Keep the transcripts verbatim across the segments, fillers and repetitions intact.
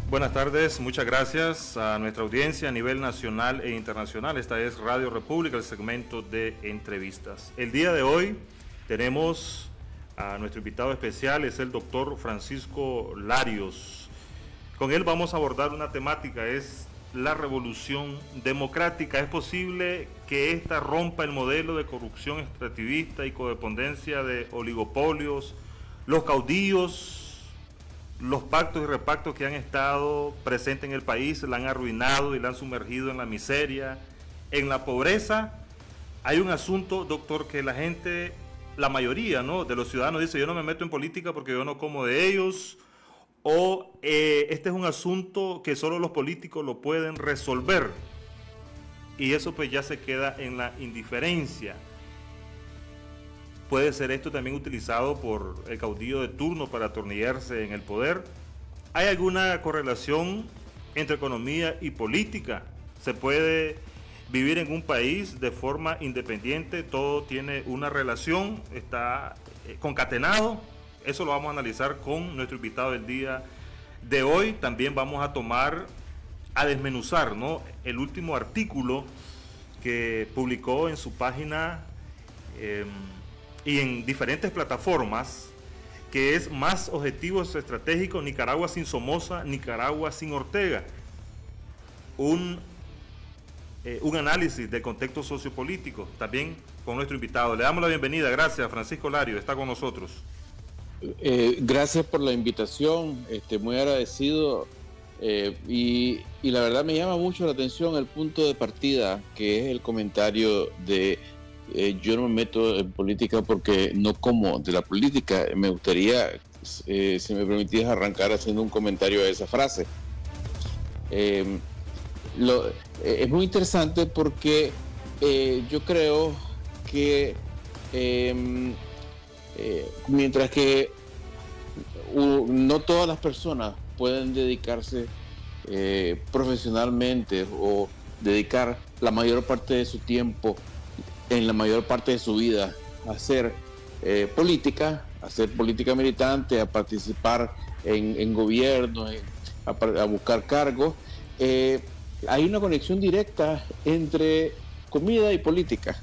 Buenas tardes, muchas gracias a nuestra audiencia a nivel nacional e internacional. Esta es Radio República, el segmento de entrevistas. El día de hoy tenemos a nuestro invitado especial, es el doctor Francisco Larios. Con él vamos a abordar una temática, es la revolución democrática. ¿Es posible que esta rompa el modelo de corrupción extractivista y codependencia de oligopolios, los caudillos, los pactos y repactos que han estado presentes en el país, la han arruinado y la han sumergido en la miseria, en la pobreza? Hay un asunto, doctor, que la gente, la mayoría, ¿no?, de los ciudadanos dice: yo no me meto en política porque yo no como de ellos, o eh, este es un asunto que solo los políticos lo pueden resolver, y eso pues ya se queda en la indiferencia. ¿Puede ser esto también utilizado por el caudillo de turno para atornillarse en el poder? ¿Hay alguna correlación entre economía y política? ¿Se puede vivir en un país de forma independiente? ¿Todo tiene una relación? ¿Está concatenado? Eso lo vamos a analizar con nuestro invitado del día de hoy. También vamos a tomar, a desmenuzar, ¿no?, el último artículo que publicó en su página eh, y en diferentes plataformas, que es Más Objetivos Estratégicos: Nicaragua sin Somoza, Nicaragua sin Ortega. Un, eh, un análisis del contexto sociopolítico, también con nuestro invitado. Le damos la bienvenida. Gracias, Francisco Larios, está con nosotros. Eh, gracias por la invitación, este, muy agradecido, eh, y, y la verdad me llama mucho la atención el punto de partida, que es el comentario de Eh, yo no me meto en política porque no como de la política. Me gustaría, eh, si me permitís, arrancar haciendo un comentario a esa frase. Eh, lo, eh, es muy interesante porque eh, yo creo que eh, eh, mientras que uh, no todas las personas pueden dedicarse eh, profesionalmente o dedicar la mayor parte de su tiempo, en la mayor parte de su vida, a hacer eh, política, a hacer política militante, a participar en, en gobierno, en, a, a buscar cargos, eh, hay una conexión directa entre comida y política,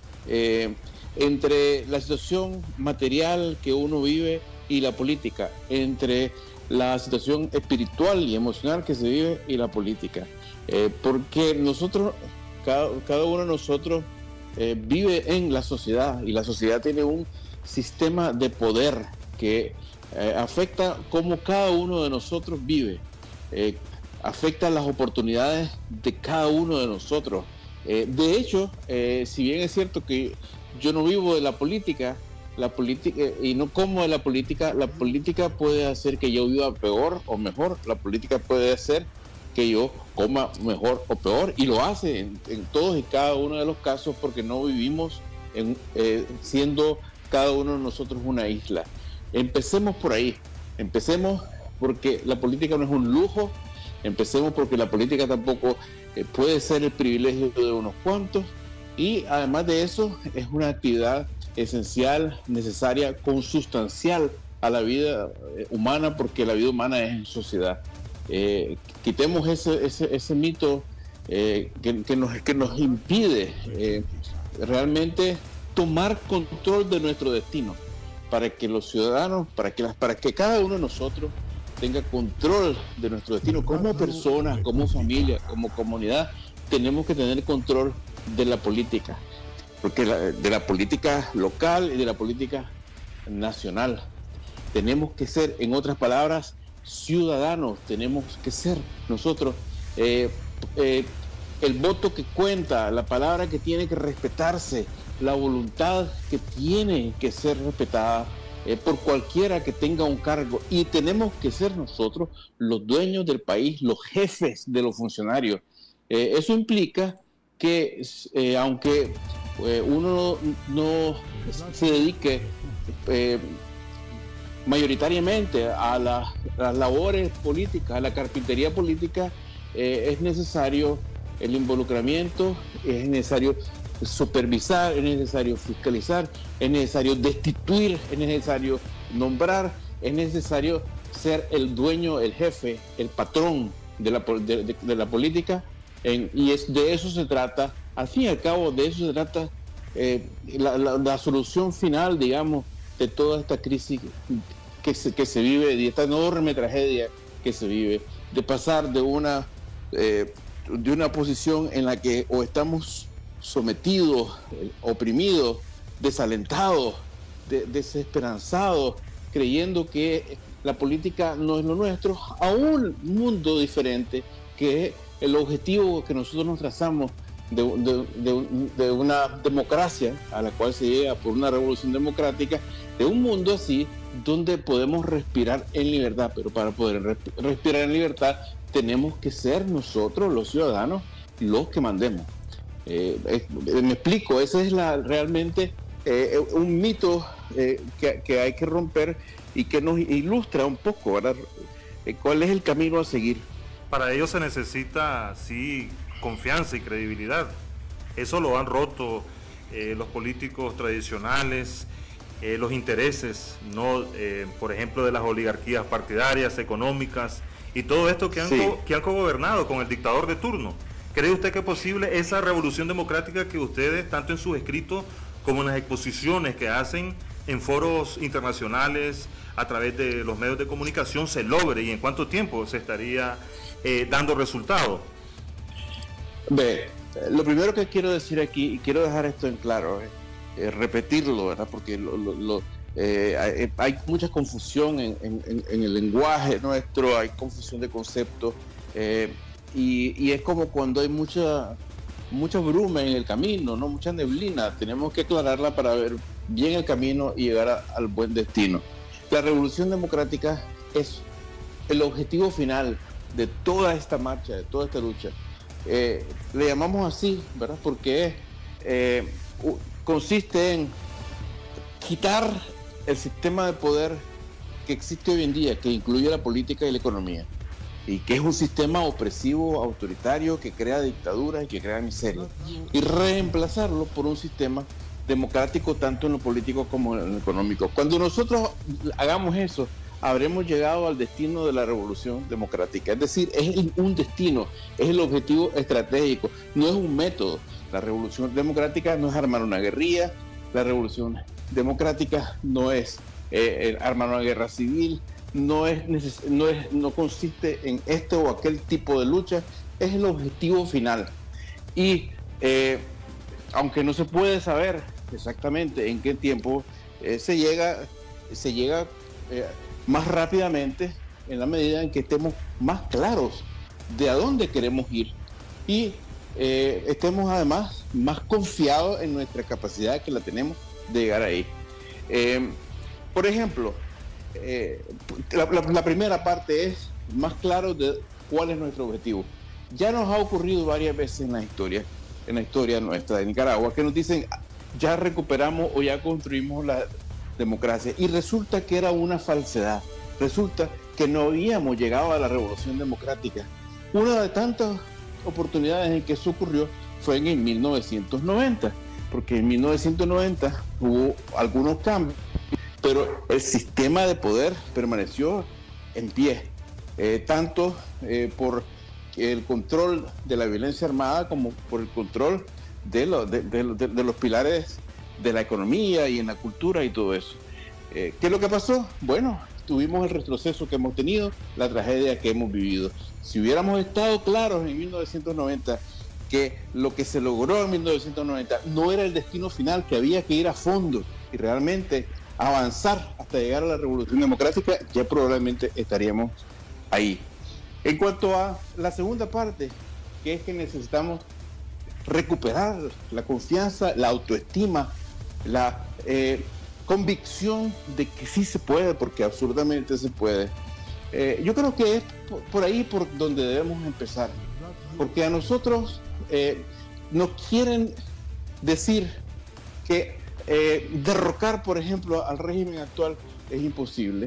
eh, entre la situación material que uno vive y la política, entre la situación espiritual y emocional que se vive y la política, eh, porque nosotros, cada, cada uno de nosotros Eh, vive en la sociedad, y la sociedad tiene un sistema de poder que eh, afecta cómo cada uno de nosotros vive, eh, afecta las oportunidades de cada uno de nosotros. Eh, de hecho, eh, si bien es cierto que yo no vivo de la política, la política eh, y no como de la política, la política puede hacer que yo viva peor o mejor. La política puede hacer que yo coma mejor o peor, y lo hace en, en todos y cada uno de los casos, porque no vivimos en, eh, siendo cada uno de nosotros una isla. Empecemos por ahí, empecemos porque la política no es un lujo, empecemos porque la política tampoco eh, puede ser el privilegio de unos cuantos, y además de eso es una actividad esencial, necesaria, consustancial a la vida eh, humana, porque la vida humana es en sociedad. Eh, quitemos ese, ese, ese mito eh, que, que, nos, que nos impide eh, realmente tomar control de nuestro destino, para que los ciudadanos, para que, las, para que cada uno de nosotros tenga control de nuestro destino. Como personas, como familia, como comunidad, tenemos que tener control de la política, porque la, de la política local y de la política nacional. Tenemos que ser, en otras palabras, ciudadanos. Tenemos que ser nosotros eh, eh, el voto que cuenta, la palabra que tiene que respetarse, la voluntad que tiene que ser respetada eh, por cualquiera que tenga un cargo, y tenemos que ser nosotros los dueños del país, los jefes de los funcionarios. Eh, eso implica que eh, aunque eh, uno no, no se dedique eh, mayoritariamente a, la, a las labores políticas, a la carpintería política, eh, es necesario el involucramiento, es necesario supervisar, es necesario fiscalizar, es necesario destituir, es necesario nombrar, es necesario ser el dueño, el jefe, el patrón de la, de, de, de la política, en, y es, de eso se trata, al fin y al cabo de eso se trata eh, la, la, la solución final, digamos, de toda esta crisis que se, que se vive, de esta enorme tragedia que se vive, de pasar de una, eh, de una posición en la que o estamos sometidos, eh, oprimidos, desalentados, de, desesperanzados, creyendo que la política no es lo nuestro, a un mundo diferente, que es el objetivo que nosotros nos trazamos de, de, de, de una democracia a la cual se llega por una revolución democrática, de un mundo así donde podemos respirar en libertad. Pero para poder respirar en libertad tenemos que ser nosotros, los ciudadanos, los que mandemos. Eh, eh, me explico, ese es la, realmente eh, un mito eh, que, que hay que romper y que nos ilustra un poco, ¿verdad? Eh, cuál es el camino a seguir. Para ello se necesita, sí, confianza y credibilidad. Eso lo han roto eh, los políticos tradicionales, eh, los intereses, no, eh, por ejemplo, de las oligarquías partidarias, económicas, y todo esto que han, sí. co que han cogobernado con el dictador de turno. ¿Cree usted que es posible esa revolución democrática que ustedes, tanto en sus escritos como en las exposiciones que hacen en foros internacionales, a través de los medios de comunicación, se logre, y en cuánto tiempo se estaría eh, dando resultados? Ve, lo primero que quiero decir aquí, y quiero dejar esto en claro, eh, eh, repetirlo, ¿verdad? Porque lo, lo, lo, eh, hay, hay mucha confusión en, en, en el lenguaje nuestro, hay confusión de conceptos, eh, y, y es como cuando hay mucha, mucha bruma en el camino, ¿no? Mucha neblina, tenemos que aclararla para ver bien el camino y llegar a, al buen destino. La revolución democrática es el objetivo final de toda esta marcha, de toda esta lucha. Eh, le llamamos así, ¿verdad? Porque eh, consiste en quitar el sistema de poder que existe hoy en día, que incluye la política y la economía, y que es un sistema opresivo, autoritario, que crea dictaduras y que crea miseria, y reemplazarlo por un sistema democrático tanto en lo político como en lo económico. Cuando nosotros hagamos eso, habremos llegado al destino de la revolución democrática. Es decir, es un destino, es el objetivo estratégico, no es un método. La revolución democrática no es armar una guerrilla, la revolución democrática no es eh, armar una guerra civil, no, es neces no, es, no consiste en este o aquel tipo de lucha, es el objetivo final. Y eh, aunque no se puede saber exactamente en qué tiempo eh, se llega, se llega eh, más rápidamente en la medida en que estemos más claros de a dónde queremos ir y eh, estemos además más confiados en nuestra capacidad que la tenemos de llegar ahí. Eh, por ejemplo, eh, la, la, la primera parte es más claro de cuál es nuestro objetivo. Ya nos ha ocurrido varias veces en la historia, en la historia nuestra de Nicaragua, que nos dicen ya recuperamos o ya construimos la democracia, y resulta que era una falsedad, resulta que no habíamos llegado a la revolución democrática. Una de tantas oportunidades en que eso ocurrió fue en mil novecientos noventa, porque en mil novecientos noventa hubo algunos cambios, pero el sistema de poder permaneció en pie, eh, tanto eh, por el control de la violencia armada como por el control de, lo, de, de, de, de los pilares de la economía y en la cultura y todo eso. Eh, ¿Qué es lo que pasó? Bueno, tuvimos el retroceso que hemos tenido, la tragedia que hemos vivido. Si hubiéramos estado claros en mil novecientos noventa que lo que se logró en mil novecientos noventa no era el destino final, que había que ir a fondo y realmente avanzar hasta llegar a la revolución democrática, ya probablemente estaríamos ahí. En cuanto a la segunda parte, que es que necesitamos recuperar la confianza, la autoestima, la eh, convicción de que sí se puede, porque absurdamente se puede. Eh, yo creo que es por ahí por donde debemos empezar, porque a nosotros eh, nos quieren decir que eh, derrocar, por ejemplo, al régimen actual es imposible,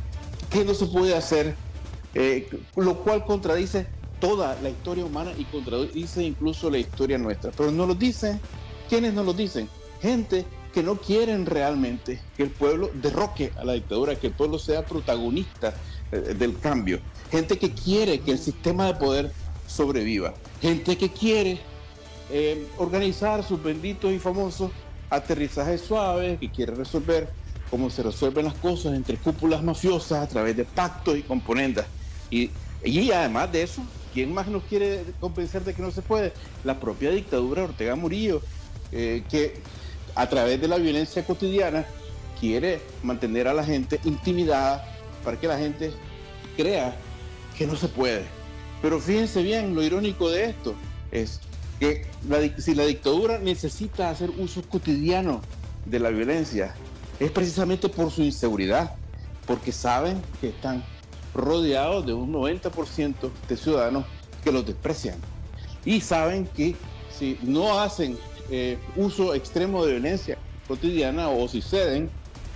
que no se puede hacer, eh, lo cual contradice toda la historia humana y contradice incluso la historia nuestra. Pero nos lo dicen, ¿quiénes nos lo dicen? Gente que no quieren realmente que el pueblo derroque a la dictadura, que el pueblo sea protagonista eh, del cambio. Gente que quiere que el sistema de poder sobreviva. Gente que quiere eh, organizar sus benditos y famosos aterrizajes suaves, que quiere resolver cómo se resuelven las cosas entre cúpulas mafiosas a través de pactos y componendas. Y, y además de eso, ¿quién más nos quiere convencer de que no se puede? La propia dictadura de Ortega Murillo, eh, que a través de la violencia cotidiana quiere mantener a la gente intimidada para que la gente crea que no se puede. Pero fíjense bien, lo irónico de esto es que la, si la dictadura necesita hacer uso cotidiano de la violencia, es precisamente por su inseguridad, porque saben que están rodeados de un noventa por ciento de ciudadanos que los desprecian. Y saben que si no hacen eh, uso extremo de violencia cotidiana o si ceden,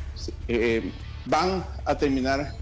eh, van a terminar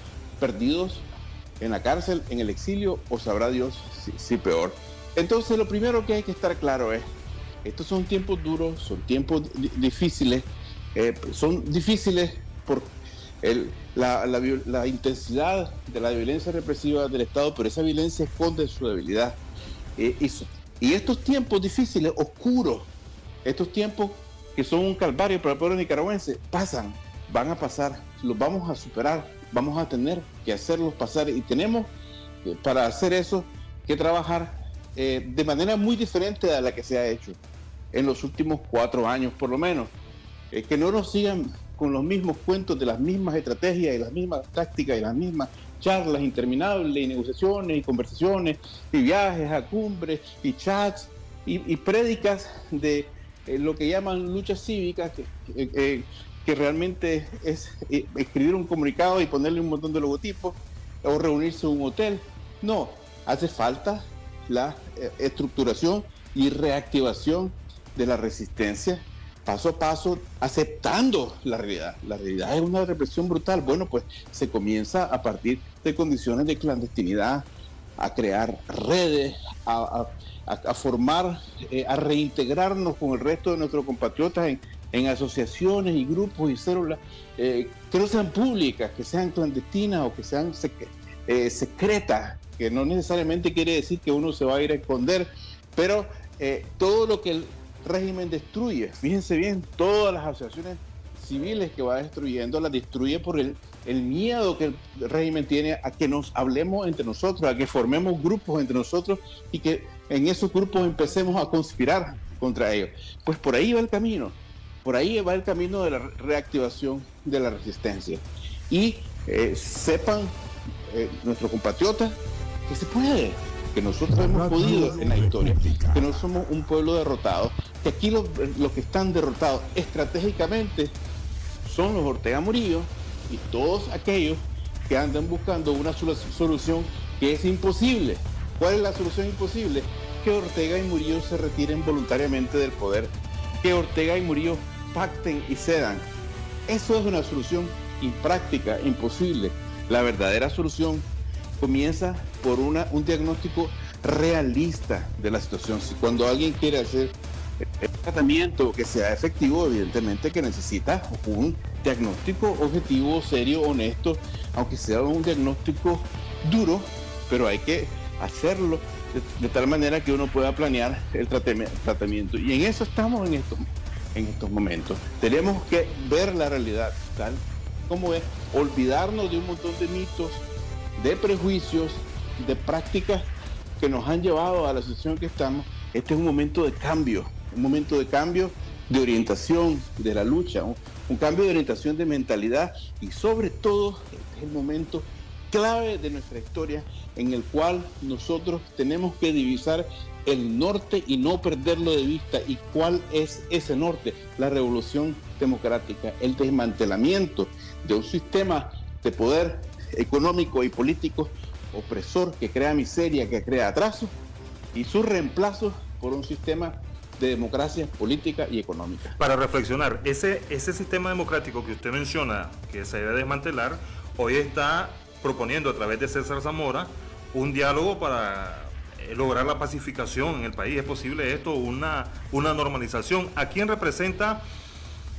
perdidos en la cárcel, en el exilio o sabrá Dios si, si peor. Entonces lo primero que hay que estar claro es, estos son tiempos duros, son tiempos difíciles, eh, son difíciles por el, la, la, la intensidad de la violencia represiva del Estado, pero esa violencia esconde su debilidad. Eh, y, y estos tiempos difíciles, oscuros, estos tiempos que son un calvario para el pueblo nicaragüense, pasan, van a pasar, los vamos a superar, vamos a tener que hacerlos pasar y tenemos eh, para hacer eso que trabajar eh, de manera muy diferente a la que se ha hecho en los últimos cuatro años por lo menos. Eh, que no nos sigan con los mismos cuentos de las mismas estrategias y las mismas tácticas y las mismas charlas interminables y negociaciones y conversaciones y viajes a cumbres y chats y, y prédicas de eh, lo que llaman luchas cívicas que, eh, eh, que realmente es eh, escribir un comunicado y ponerle un montón de logotipos o reunirse en un hotel. No, hace falta la eh, estructuración y reactivación de la resistencia paso a paso, aceptando la realidad. La realidad es una represión brutal. Bueno, pues se comienza a partir de condiciones de clandestinidad, a crear redes, a, a, a formar, eh, a reintegrarnos con el resto de nuestros compatriotas en, en asociaciones y grupos y células eh, que no sean públicas, que sean clandestinas o que sean sec eh, secretas, que no necesariamente quiere decir que uno se va a ir a esconder, pero eh, todo lo que el régimen destruye, fíjense bien, todas las asociaciones civiles que va destruyendo, las destruye por el, el miedo que el régimen tiene a que nos hablemos entre nosotros, a que formemos grupos entre nosotros y que en esos grupos empecemos a conspirar contra ellos. Pues por ahí va el camino, por ahí va el camino de la reactivación de la resistencia. Y eh, sepan eh, nuestros compatriotas que se puede, que nosotros hemos podido en la historia, que no somos un pueblo derrotado, que aquí los, los que están derrotados estratégicamente son los Ortega Murillo y todos aquellos que andan buscando una solución que es imposible. ¿Cuál es la solución imposible? Que Ortega y Murillo se retiren voluntariamente del poder, que Ortega y Murillo pacten y cedan. Eso es una solución impráctica, imposible. La verdadera solución comienza por una, un diagnóstico realista de la situación. Si cuando alguien quiere hacer el tratamiento que sea efectivo, evidentemente que necesita un diagnóstico objetivo, serio, honesto, aunque sea un diagnóstico duro, pero hay que hacerlo de, de tal manera que uno pueda planear el tratamiento. Y en eso estamos en estos, en estos momentos. Tenemos que ver la realidad tal como es, olvidarnos de un montón de mitos, de prejuicios, de prácticas que nos han llevado a la situación que estamos. Este es un momento de cambio, un momento de cambio de orientación de la lucha, un, un cambio de orientación de mentalidad y sobre todo este es el momento clave de nuestra historia en el cual nosotros tenemos que divisar el norte y no perderlo de vista. ¿Y cuál es ese norte? La revolución democrática, el desmantelamiento de un sistema de poder económico y político opresor que crea miseria, que crea atraso, y su reemplazo por un sistema de democracia política y económica. Para reflexionar, ese, ese sistema democrático que usted menciona que se debe desmantelar, hoy está proponiendo a través de César Zamora un diálogo para lograr la pacificación en el país. ¿Es posible esto? Una, una normalización. ¿A quién representa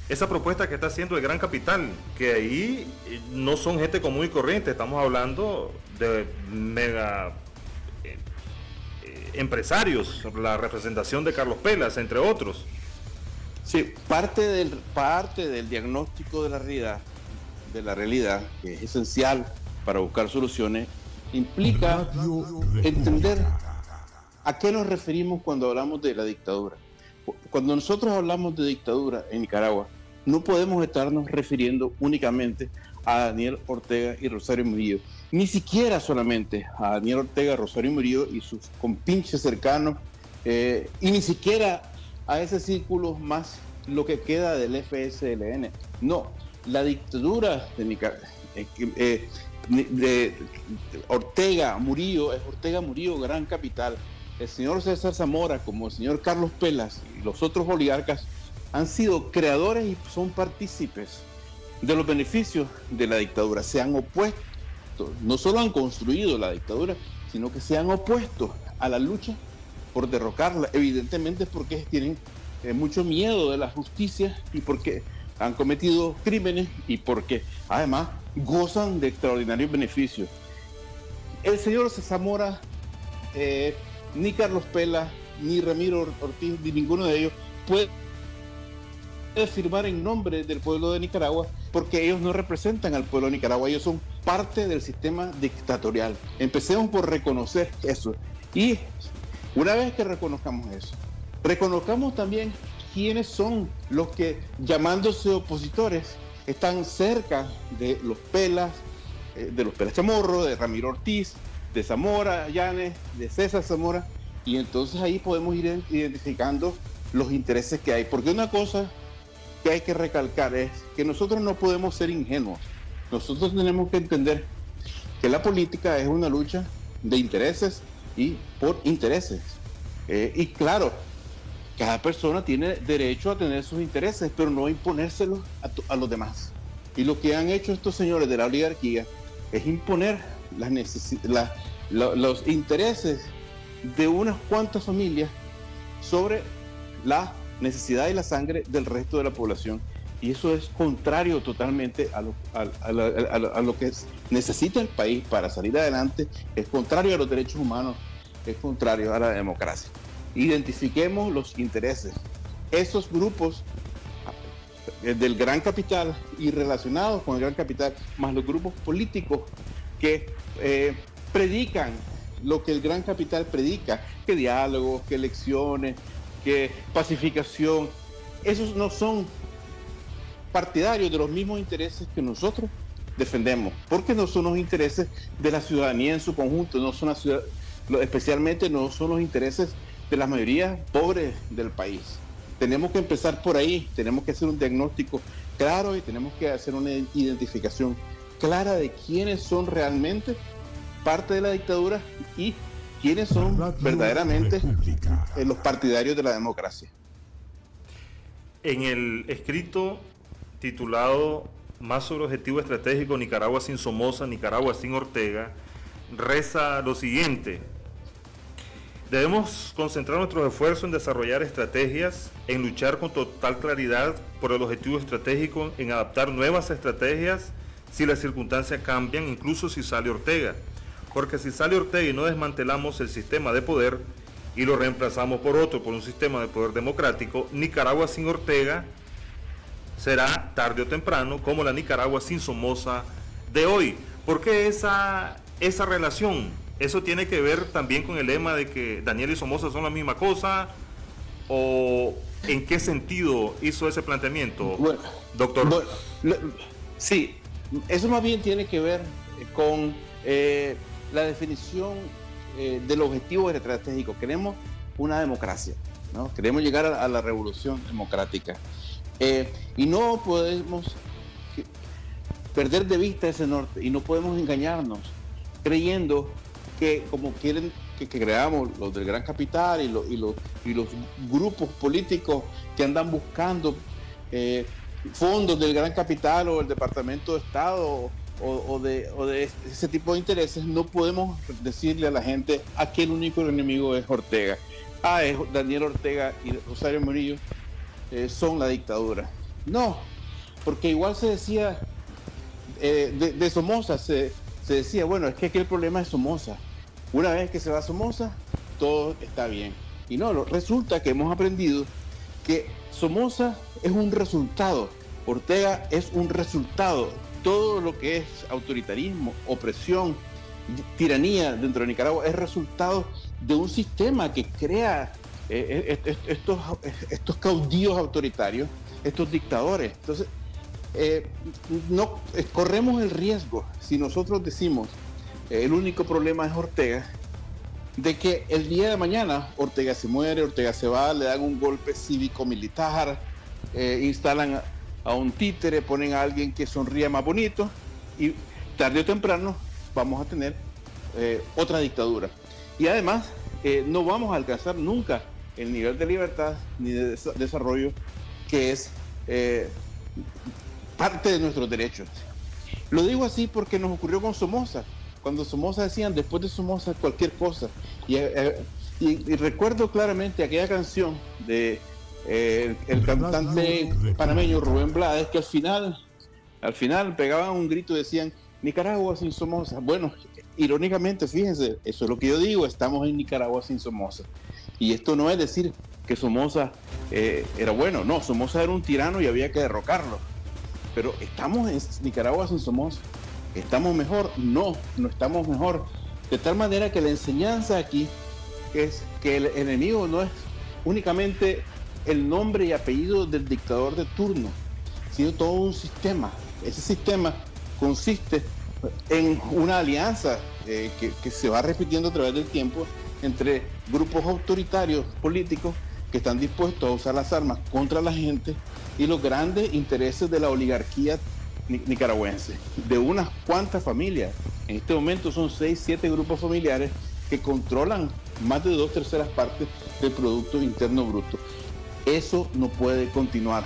esa propuesta que está haciendo el Gran Capital, que ahí no son gente común y corriente, estamos hablando de mega eh, eh, empresarios, la representación de Carlos Pelas, entre otros. Sí, parte del, parte del diagnóstico de la realidad, de la realidad, que es esencial para buscar soluciones, implica entender a qué nos referimos cuando hablamos de la dictadura. Cuando nosotros hablamos de dictadura en Nicaragua, no podemos estarnos refiriendo únicamente a Daniel Ortega y Rosario Murillo, ni siquiera solamente a Daniel Ortega, Rosario Murillo y sus compinches cercanos, eh, y ni siquiera a ese círculo más lo que queda del F S L N. No, la dictadura de Nicaragua, eh, eh, de, de Ortega Murillo, es Ortega Murillo Gran Capital. El señor César Zamora, como el señor Carlos Pelas y los otros oligarcas, han sido creadores y son partícipes de los beneficios de la dictadura. Se han opuesto, no solo han construido la dictadura, sino que se han opuesto a la lucha por derrocarla, evidentemente porque tienen eh, mucho miedo de la justicia y porque han cometido crímenes y porque además gozan de extraordinarios beneficios. El señor Zamora, eh, ni Carlos Pelas, ni Ramiro Ortiz, ni ninguno de ellos puede firmar en nombre del pueblo de Nicaragua, porque ellos no representan al pueblo de Nicaragua, ellos son parte del sistema dictatorial. Empecemos por reconocer eso. Y una vez que reconozcamos eso, reconozcamos también quiénes son los que, llamándose opositores, están cerca de los Pelas, eh, de los Pelas Chamorro, de Ramiro Ortiz, de Zamora Llanes, de César Zamora, y entonces ahí podemos ir identificando los intereses que hay. Porque una cosa que hay que recalcar es que nosotros no podemos ser ingenuos. Nosotros tenemos que entender que la política es una lucha de intereses y por intereses. Eh, y claro, cada persona tiene derecho a tener sus intereses, pero no imponérselos a, a los demás. Y lo que han hecho estos señores de la oligarquía es imponer las la, lo, los intereses de unas cuantas familias sobre la necesidad y la sangre del resto de la población, y eso es contrario totalmente a lo, a, a, a, a, a lo que necesita el país para salir adelante, es contrario a los derechos humanos, es contrario a la democracia. Identifiquemos los intereses. Esos grupos del gran capital y relacionados con el gran capital, más los grupos políticos que eh, predican lo que el gran capital predica, que diálogos, que elecciones, que pacificación, esos no son partidarios de los mismos intereses que nosotros defendemos, porque no son los intereses de la ciudadanía en su conjunto, no son la ciudad, especialmente no son los intereses de la mayoría pobre del país. Tenemos que empezar por ahí, tenemos que hacer un diagnóstico claro y tenemos que hacer una identificación clara de quiénes son realmente parte de la dictadura y quiénes son verdaderamente los partidarios de la democracia. En el escrito titulado Más sobre objetivo estratégico, Nicaragua sin Somoza, Nicaragua sin Ortega, reza lo siguiente: debemos concentrar nuestros esfuerzos en desarrollar estrategias, en luchar con total claridad por el objetivo estratégico, en adaptar nuevas estrategias si las circunstancias cambian, incluso si sale Ortega. Porque si sale Ortega y no desmantelamos el sistema de poder y lo reemplazamos por otro, por un sistema de poder democrático, Nicaragua sin Ortega será tarde o temprano como la Nicaragua sin Somoza de hoy. ¿Por qué esa, esa relación? ¿Eso tiene que ver también con el lema de que Daniel y Somoza son la misma cosa? ¿O en qué sentido hizo ese planteamiento, bueno, doctor? Bueno, lo, sí, eso más bien tiene que ver con eh, la definición eh, del objetivo estratégico. Queremos una democracia, ¿no? Queremos llegar a, a la revolución democrática. Eh, y no podemos perder de vista ese norte y no podemos engañarnos creyendo que como quieren que, que creamos los del gran capital y, lo, y, lo, y los grupos políticos que andan buscando eh, fondos del gran capital o el Departamento de Estado o, o, de, o de ese tipo de intereses, no podemos decirle a la gente a que el único enemigo es Ortega. Ah, es Daniel Ortega y Rosario Murillo eh, son la dictadura. No, porque igual se decía, eh, de, de Somoza se, se decía, bueno, es que aquí el problema es Somoza. Una vez que se va Somoza, todo está bien. Y no, lo, resulta que hemos aprendido que Somoza es un resultado, Ortega es un resultado. Todo lo que es autoritarismo, opresión, tiranía dentro de Nicaragua es resultado de un sistema que crea eh, estos, estos caudillos autoritarios, estos dictadores. Entonces, eh, no, eh, corremos el riesgo, si nosotros decimos eh, el único problema es Ortega, de que el día de mañana Ortega se muere, Ortega se va, le dan un golpe cívico-militar, eh, instalan a, a un títere, ponen a alguien que sonría más bonito y tarde o temprano vamos a tener eh, otra dictadura. Y además eh, no vamos a alcanzar nunca el nivel de libertad ni de des- desarrollo que es eh, parte de nuestros derechos. Lo digo así porque nos ocurrió con Somoza. Cuando Somoza decían, después de Somoza cualquier cosa. Y, eh, y, y recuerdo claramente aquella canción de eh, el, el cantante panameño Rubén Blades, que al final, al final pegaban un grito y decían, Nicaragua sin Somoza. Bueno, irónicamente, fíjense, eso es lo que yo digo, estamos en Nicaragua sin Somoza. Y esto no es decir que Somoza eh, era bueno, no, Somoza era un tirano y había que derrocarlo. Pero estamos en Nicaragua sin Somoza. ¿Estamos mejor? No, no estamos mejor. De tal manera que la enseñanza aquí es que el enemigo no es únicamente el nombre y apellido del dictador de turno, sino todo un sistema. Ese sistema consiste en una alianza eh, que, que se va repitiendo a través del tiempo entre grupos autoritarios políticos que están dispuestos a usar las armas contra la gente y los grandes intereses de la oligarquía nicaragüense, de unas cuantas familias. En este momento son seis, siete grupos familiares que controlan más de dos terceras partes del Producto Interno Bruto. Eso no puede continuar.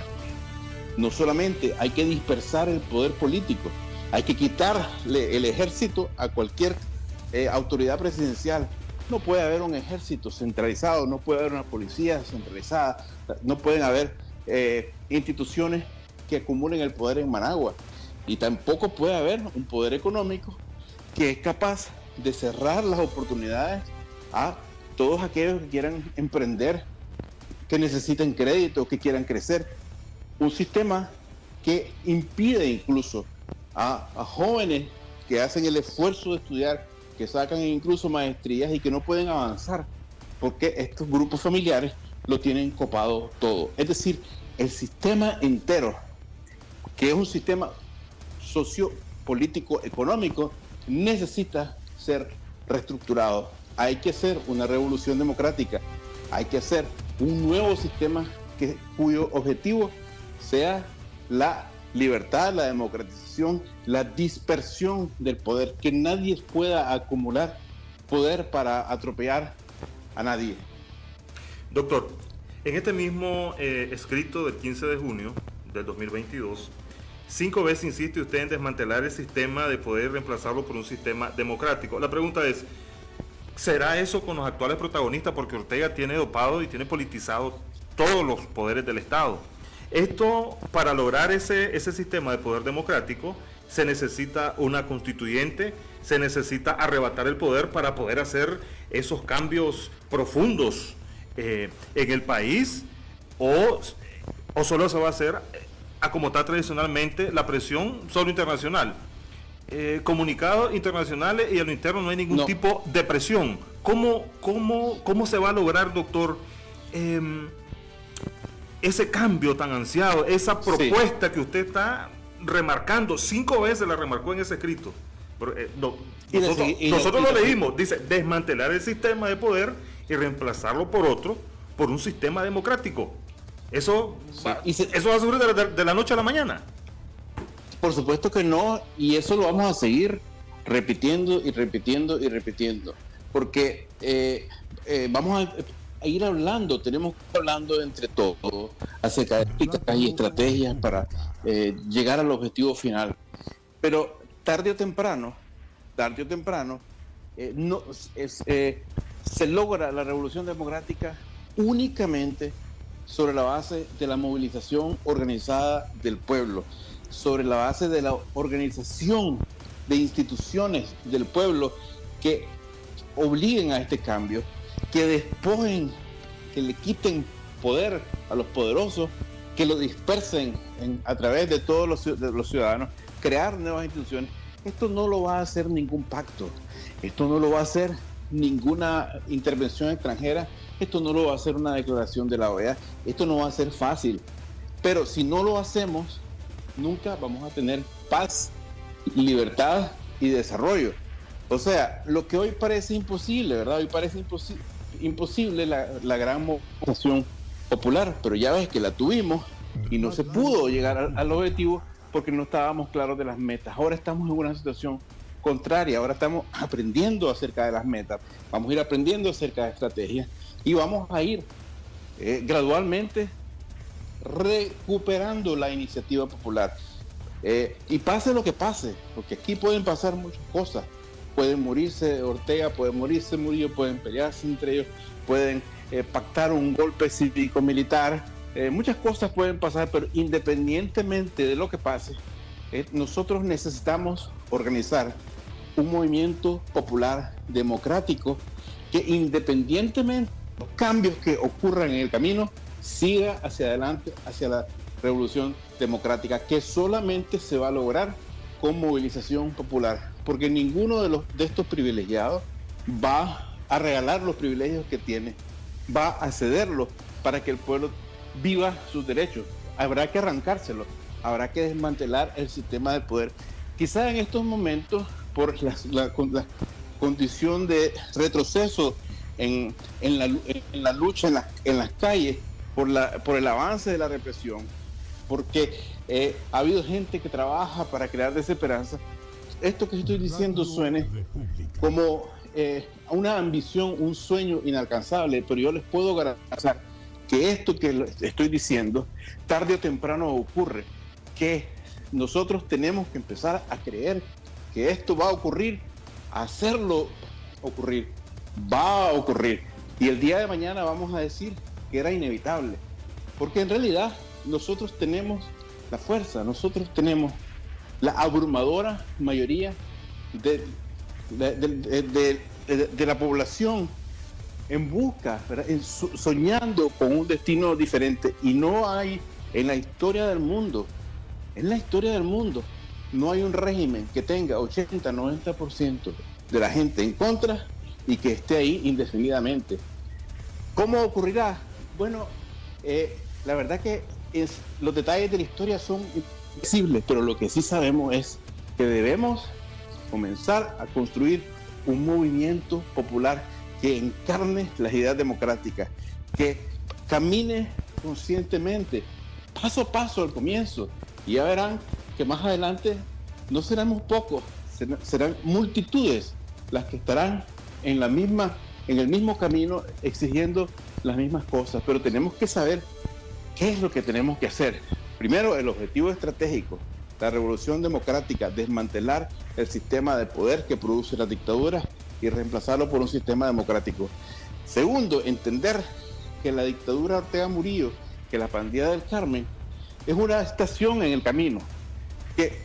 No solamente hay que dispersar el poder político, hay que quitarle el ejército a cualquier eh, autoridad presidencial. No puede haber un ejército centralizado, no puede haber una policía centralizada, no pueden haber eh, instituciones que acumulen el poder en Managua. Y tampoco puede haber un poder económico que es capaz de cerrar las oportunidades a todos aquellos que quieran emprender, que necesiten crédito, que quieran crecer. Un sistema que impide incluso a, a jóvenes que hacen el esfuerzo de estudiar, que sacan incluso maestrías y que no pueden avanzar, porque estos grupos familiares lo tienen copado todo. Es decir, el sistema entero, que es un sistema sociopolítico económico, necesita ser reestructurado. Hay que hacer una revolución democrática, hay que hacer un nuevo sistema que, cuyo objetivo sea la libertad, la democratización, la dispersión del poder, que nadie pueda acumular poder para atropellar a nadie. Doctor, en este mismo eh, escrito del quince de junio del dos mil veintidós, cinco veces insiste usted en desmantelar el sistema de poder y reemplazarlo por un sistema democrático. La pregunta es, ¿será eso con los actuales protagonistas? Porque Ortega tiene dopado y tiene politizado todos los poderes del Estado. Esto, para lograr ese, ese sistema de poder democrático, se necesita una constituyente, se necesita arrebatar el poder para poder hacer esos cambios profundos eh, en el país, o, o solo se va a hacer a como está tradicionalmente la presión solo internacional. Eh, comunicados internacionales y a lo interno no hay ningún no. tipo de presión. ¿Cómo, cómo, cómo se va a lograr, doctor, eh, ese cambio tan ansiado, esa propuesta sí. que usted está remarcando? Cinco veces la remarcó en ese escrito. Pero, eh, no, y nosotros y nosotros y lo leímos, dice, desmantelar el sistema de poder y reemplazarlo por otro, por un sistema democrático. Eso, sí. va, se, eso va a surgir de, de, de la noche a la mañana. Por supuesto que no, y eso lo vamos a seguir repitiendo y repitiendo y repitiendo, porque eh, eh, vamos a, a ir hablando, tenemos que ir hablando entre todos acerca de tácticas y estrategias para eh, llegar al objetivo final. Pero tarde o temprano, tarde o temprano, eh, no, es, eh, se logra la revolución democrática únicamente sobre la base de la movilización organizada del pueblo, sobre la base de la organización de instituciones del pueblo que obliguen a este cambio, que despojen, que le quiten poder a los poderosos, que lo dispersen en, a través de todos los, de los ciudadanos, crear nuevas instituciones. Esto no lo va a hacer ningún pacto, esto no lo va a hacer ninguna intervención extranjera, esto no lo va a hacer una declaración de la O E A, esto no va a ser fácil, pero si no lo hacemos, nunca vamos a tener paz, libertad y desarrollo. O sea, lo que hoy parece imposible, ¿verdad? Hoy parece imposi imposible la, la gran movilización popular, pero ya ves que la tuvimos y no se pudo llegar al, al objetivo porque no estábamos claros de las metas. Ahora estamos en una situación contraria, ahora estamos aprendiendo acerca de las metas, vamos a ir aprendiendo acerca de estrategias y vamos a ir eh, gradualmente recuperando la iniciativa popular. Eh, y pase lo que pase, porque aquí pueden pasar muchas cosas. Pueden morirse Ortega, pueden morirse Murillo, pueden pelearse entre ellos, pueden eh, pactar un golpe cívico-militar. Eh, muchas cosas pueden pasar, pero independientemente de lo que pase, eh, nosotros necesitamos organizar un movimiento popular democrático que, independientemente de los cambios que ocurran en el camino, siga hacia adelante, hacia la revolución democrática, que solamente se va a lograr con movilización popular, porque ninguno de, los, de estos privilegiados va a regalar los privilegios que tiene, va a cederlos para que el pueblo viva sus derechos. Habrá que arrancárselos, habrá que desmantelar el sistema de poder. Quizá en estos momentos, por la, la, la condición de retroceso en, en, la, en la lucha en, la, en las calles, por, la, por el avance de la represión, porque eh, ha habido gente que trabaja para crear desesperanza, esto que estoy diciendo suene como eh, una ambición, un sueño inalcanzable, pero yo les puedo garantizar que esto que estoy diciendo tarde o temprano ocurre, que nosotros tenemos que empezar a creer que esto va a ocurrir, a hacerlo ocurrir, va a ocurrir, y el día de mañana vamos a decir que era inevitable, porque en realidad nosotros tenemos la fuerza, nosotros tenemos la abrumadora mayoría de, de, de, de, de, de la población en busca, en, soñando con un destino diferente, y no hay en la historia del mundo, en la historia del mundo, no hay un régimen que tenga ochenta, noventa por ciento de la gente en contra y que esté ahí indefinidamente. ¿Cómo ocurrirá? Bueno, eh, la verdad que es, los detalles de la historia son invisibles, pero lo que sí sabemos es que debemos comenzar a construir un movimiento popular que encarne las ideas democráticas, que camine conscientemente, paso a paso al comienzo, y ya verán que más adelante no seremos pocos, serán multitudes las que estarán en la misma, en el mismo camino exigiendo las mismas cosas, pero tenemos que saber qué es lo que tenemos que hacer. Primero, el objetivo estratégico, la revolución democrática, desmantelar el sistema de poder que produce las dictaduras y reemplazarlo por un sistema democrático. Segundo, entender que la dictadura Ortega Murillo, que la pandilla del Carmen, es una estación en el camino, que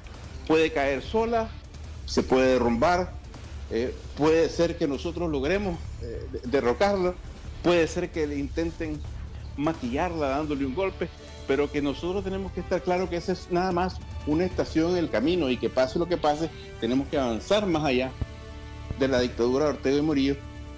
puede caer sola, se puede derrumbar, eh, puede ser que nosotros logremos eh, derrocarla, puede ser que le intenten maquillarla dándole un golpe, pero que nosotros tenemos que estar claros que esa es nada más una estación en el camino, y que pase lo que pase, tenemos que avanzar más allá de la dictadura de Ortega y Murillo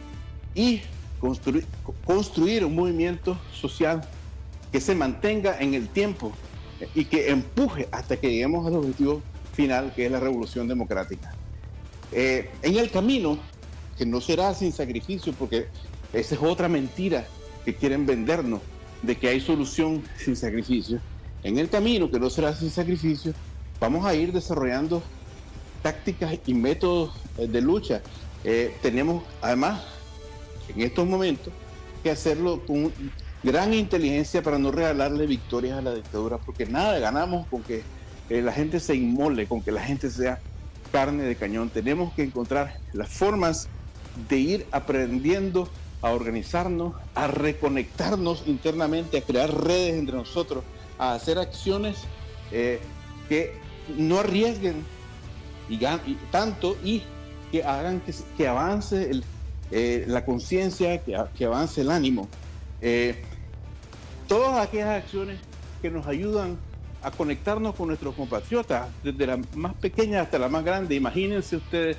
y construir, construir un movimiento social que se mantenga en el tiempo y que empuje hasta que lleguemos al objetivo final, que es la revolución democrática. Eh, en el camino, que no será sin sacrificio, porque esa es otra mentira que quieren vendernos, de que hay solución sin sacrificio. En el camino, que no será sin sacrificio, vamos a ir desarrollando tácticas y métodos de lucha. Eh, tenemos además en estos momentos que hacerlo con gran inteligencia para no regalarle victorias a la dictadura, porque nada ganamos con que eh, la gente se inmole, con que la gente sea carne de cañón. Tenemos que encontrar las formas de ir aprendiendo a organizarnos, a reconectarnos internamente, a crear redes entre nosotros, a hacer acciones eh, que no arriesguen y, y tanto y que hagan que, que avance el, eh, la conciencia, que, que avance el ánimo. Eh, todas aquellas acciones que nos ayudan a conectarnos con nuestros compatriotas, desde la más pequeña hasta la más grande. Imagínense ustedes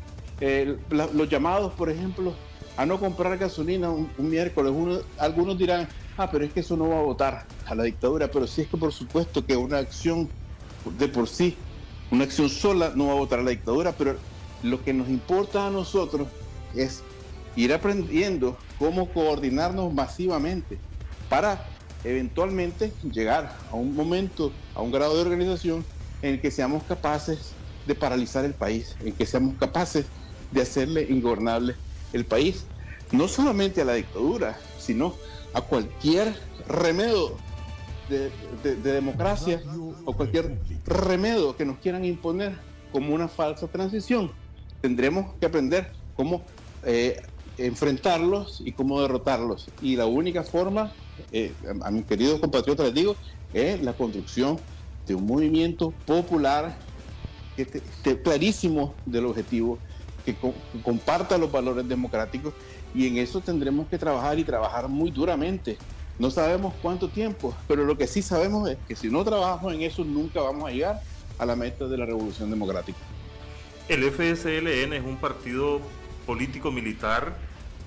eh, la, los llamados, por ejemplo, a no comprar gasolina un, un miércoles. Uno, algunos dirán, ah, pero es que eso no va a votar a la dictadura, pero sí es que por supuesto que una acción de por sí, una acción sola no va a votar a la dictadura, pero lo que nos importa a nosotros es ir aprendiendo cómo coordinarnos masivamente para eventualmente llegar a un momento, a un grado de organización en el que seamos capaces de paralizar el país, en que seamos capaces de hacerle ingobernable el país, no solamente a la dictadura, sino a cualquier remedio de, de, de democracia o cualquier remedio que nos quieran imponer como una falsa transición. Tendremos que aprender cómo eh, enfrentarlos y cómo derrotarlos. Y la única forma, eh, a, a mis queridos compatriotas les digo, es la construcción de un movimiento popular que esté clarísimo del objetivo, que, co que comparta los valores democráticos, y en eso tendremos que trabajar y trabajar muy duramente. No sabemos cuánto tiempo, pero lo que sí sabemos es que si no trabajamos en eso nunca vamos a llegar a la meta de la revolución democrática. El F S L N es un partido político militar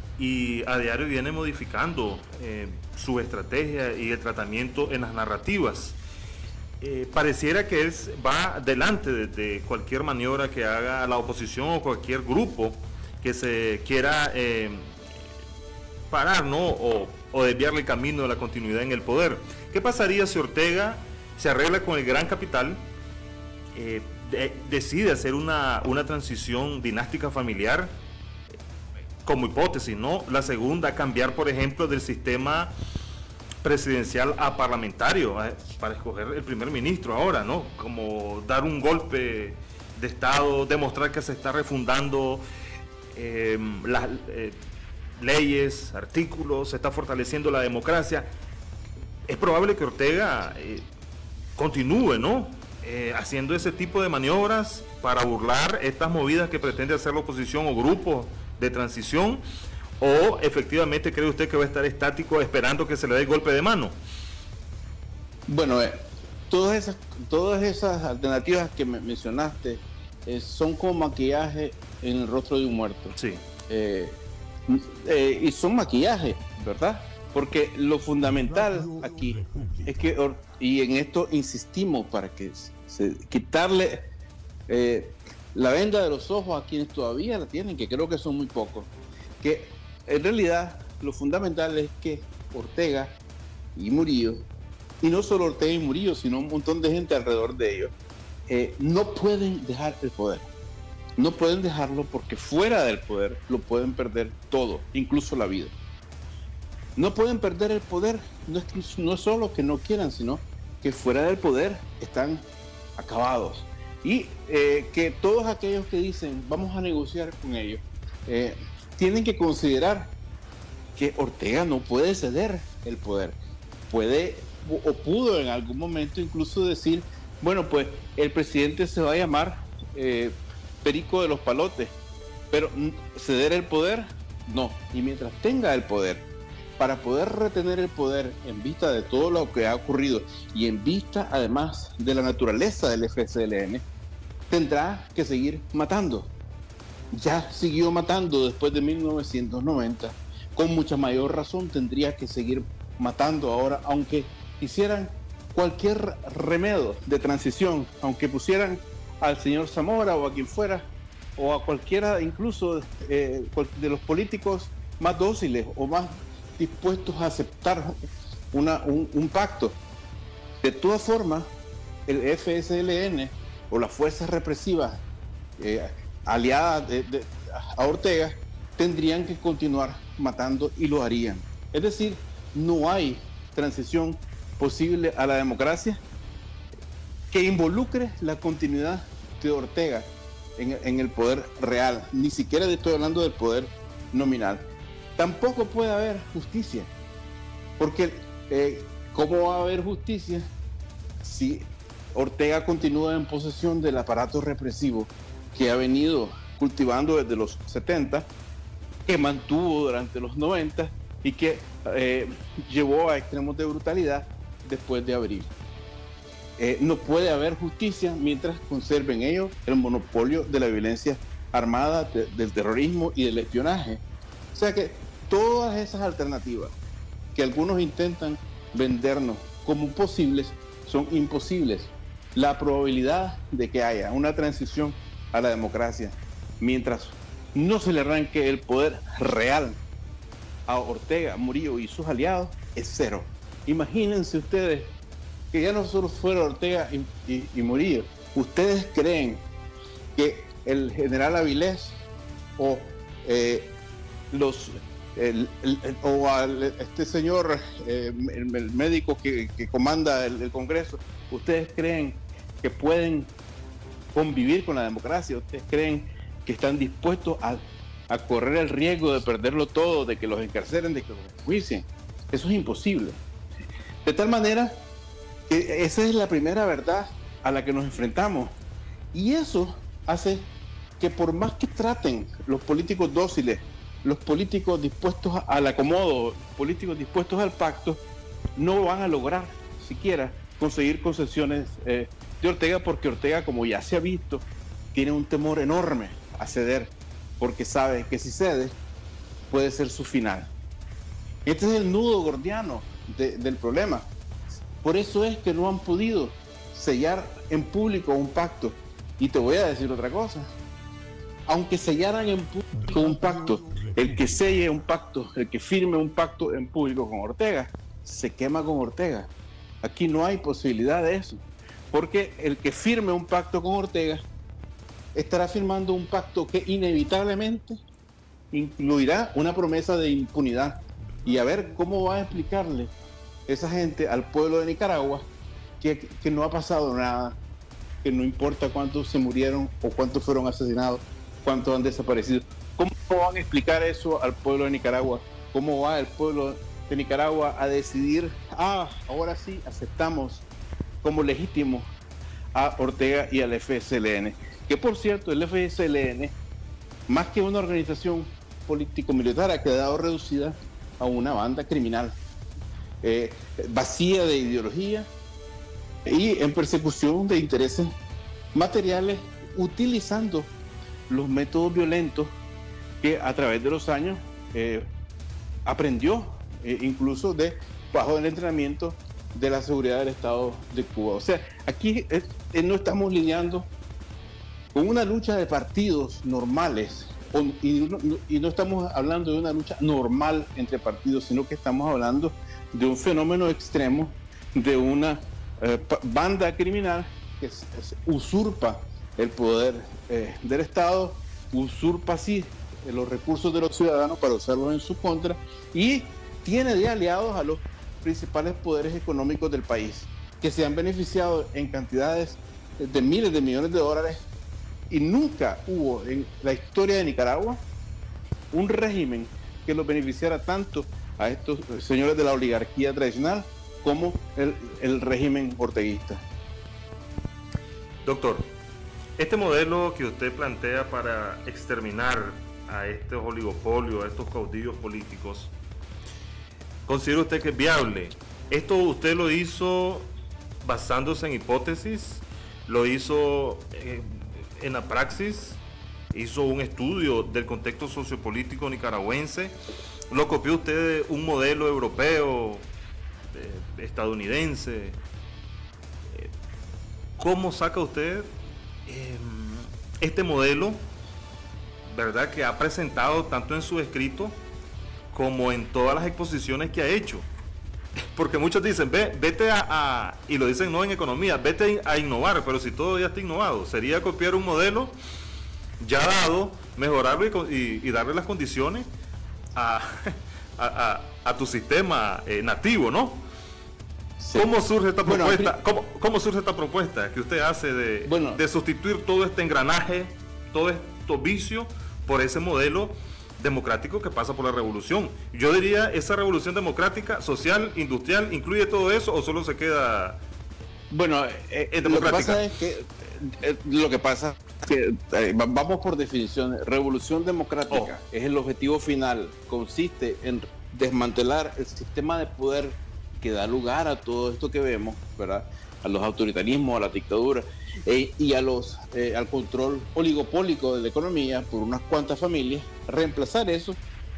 y a diario viene modificando eh, su estrategia y el tratamiento en las narrativas. Eh, pareciera que él va delante de, de cualquier maniobra que haga la oposición o cualquier grupo que se quiera eh, parar, ¿no? o, o desviarle el camino de la continuidad en el poder. ¿Qué pasaría si Ortega se arregla con el gran capital, eh, de, decide hacer una, una transición dinástica familiar, como hipótesis, ¿no? La segunda, cambiar, por ejemplo, del sistema presidencial a parlamentario, eh, para escoger el primer ministro ahora, ¿no? Como dar un golpe de Estado, demostrar que se está refundando eh, las eh, leyes, artículos, se está fortaleciendo la democracia. Es probable que Ortega eh, continúe, ¿no? Eh, haciendo ese tipo de maniobras para burlar estas movidas que pretende hacer la oposición o grupos de transición, o efectivamente cree usted que va a estar estático esperando que se le dé el golpe de mano. Bueno, eh, todas esas todas esas alternativas que me mencionaste eh, son como maquillaje en el rostro de un muerto. Sí. Eh, eh, y son maquillaje, ¿verdad? Porque lo fundamental aquí es que, y en esto insistimos para que se, quitarle eh, la venda de los ojos a quienes todavía la tienen, que creo que son muy pocos, que en realidad lo fundamental es que Ortega y Murillo, y no solo Ortega y Murillo, sino un montón de gente alrededor de ellos, eh, no pueden dejar el poder. No pueden dejarlo porque fuera del poder lo pueden perder todo, incluso la vida. No pueden perder el poder, no es, que, no es solo que no quieran, sino que fuera del poder están acabados. Y eh, que todos aquellos que dicen vamos a negociar con ellos, eh, tienen que considerar que Ortega no puede ceder el poder. Puede o pudo en algún momento incluso decir, bueno, pues el presidente se va a llamar eh, Perico de los Palotes, pero ceder el poder, no. Y mientras tenga el poder, para poder retener el poder en vista de todo lo que ha ocurrido y en vista además de la naturaleza del F S L N, tendrá que seguir matando. Ya siguió matando después de mil novecientos noventa, con mucha mayor razón tendría que seguir matando ahora, aunque hicieran cualquier remedio de transición, aunque pusieran al señor Zamora o a quien fuera, o a cualquiera incluso eh, de los políticos más dóciles o más dispuestos a aceptar una, un, un pacto. De todas formas, el F S L N o las fuerzas represivas eh, aliadas de, de, a Ortega tendrían que continuar matando y lo harían. Es decir, no hay transición posible a la democracia que involucre la continuidad de Ortega en, en el poder real. Ni siquiera estoy hablando del poder nominal. tampoco puede haber justicia, porque eh, ¿cómo va a haber justicia si Ortega continúa en posesión del aparato represivo que ha venido cultivando desde los setenta, que mantuvo durante los noventa y que eh, llevó a extremos de brutalidad después de abril? Eh, no puede haber justicia mientras conserven ellos el monopolio de la violencia armada, de, del terrorismo y del espionaje. O sea que todas esas alternativas que algunos intentan vendernos como posibles son imposibles. La probabilidad de que haya una transición a la democracia mientras no se le arranque el poder real a Ortega, Murillo y sus aliados es cero. Imagínense ustedes que ya no solo fuera Ortega y, y, y Murillo. ¿Ustedes creen que el general Avilés o eh, los el, el, el, o al, este señor eh, el, el médico que, que comanda el, el Congreso, ustedes creen que pueden convivir con la democracia? ¿Ustedes creen que están dispuestos a, a correr el riesgo de perderlo todo, de que los encarcelen, de que los enjuicien? Eso es imposible. De tal manera que esa es la primera verdad a la que nos enfrentamos, y eso hace que por más que traten los políticos dóciles, los políticos dispuestos al acomodo, políticos dispuestos al pacto, no van a lograr siquiera conseguir concesiones eh, de Ortega, porque Ortega, como ya se ha visto, tiene un temor enorme a ceder, porque sabe que si cede puede ser su final. Este es el nudo gordiano de, del problema. Por eso es que no han podido sellar en público un pacto. Y te voy a decir otra cosa. Aunque sellaran en público un pacto, el que selle un pacto, el que firme un pacto en público con Ortega, se quema con Ortega. Aquí no hay posibilidad de eso. Porque el que firme un pacto con Ortega estará firmando un pacto que inevitablemente incluirá una promesa de impunidad. Y a ver cómo va a explicarle esa gente al pueblo de Nicaragua que, que no ha pasado nada, que no importa cuántos se murieron o cuántos fueron asesinados, cuántos han desaparecido. ¿Cómo van a explicar eso al pueblo de Nicaragua? ¿Cómo va el pueblo de Nicaragua a decidir, ah, ahora sí aceptamos como legítimo a Ortega y al F S L N? Que por cierto, el F S L N, más que una organización político-militar, ha quedado reducida a una banda criminal, eh, vacía de ideología y en persecución de intereses materiales, utilizando los métodos violentos que a través de los años eh, aprendió, eh, incluso de bajo el entrenamiento de la seguridad del Estado de Cuba. O sea, aquí eh, eh, no estamos lidiando con una lucha de partidos normales, o, y, no, y no estamos hablando de una lucha normal entre partidos, sino que estamos hablando de un fenómeno extremo, de una eh, banda criminal que es, es, usurpa el poder eh, del Estado, usurpa así eh, los recursos de los ciudadanos para usarlos en su contra, y tiene de aliados a los principales poderes económicos del país, que se han beneficiado en cantidades de miles de millones de dólares, y nunca hubo en la historia de Nicaragua un régimen que los beneficiara tanto a estos señores de la oligarquía tradicional como el, el régimen orteguista. Doctor, este modelo que usted plantea para exterminar a estos oligopolios, a estos caudillos políticos, ¿considera usted que es viable? ¿Esto usted lo hizo basándose en hipótesis? ¿Lo hizo eh, en la praxis? ¿Hizo un estudio del contexto sociopolítico nicaragüense? ¿Lo copió usted de un modelo europeo, eh, estadounidense? Eh, ¿Cómo saca usted eh, este modelo, verdad, que ha presentado tanto en su escrito como en todas las exposiciones que ha hecho? Porque muchos dicen, Ve, vete a, a, y lo dicen no en economía, vete a innovar, pero si todo ya está innovado, sería copiar un modelo ya dado, mejorarlo y, y, y darle las condiciones a, a, a, a tu sistema eh, nativo, ¿no? Sí. ¿Cómo surge esta bueno, propuesta? ¿Cómo, ¿Cómo surge esta propuesta que usted hace de, bueno, de sustituir todo este engranaje, todo estos vicios, por ese modelo democrático que pasa por la revolución. Yo diría, ¿esa revolución democrática, social, industrial, incluye todo eso o solo se queda bueno, eh, en democrática? Lo que pasa es que, eh, lo que pasa es que eh, vamos por definición, revolución democrática oh. es el objetivo final, consiste en desmantelar el sistema de poder que da lugar a todo esto que vemos, ¿verdad? A los autoritarismos, a la dictadura eh, y a los eh, al control oligopólico de la economía por unas cuantas familias, reemplazar eso,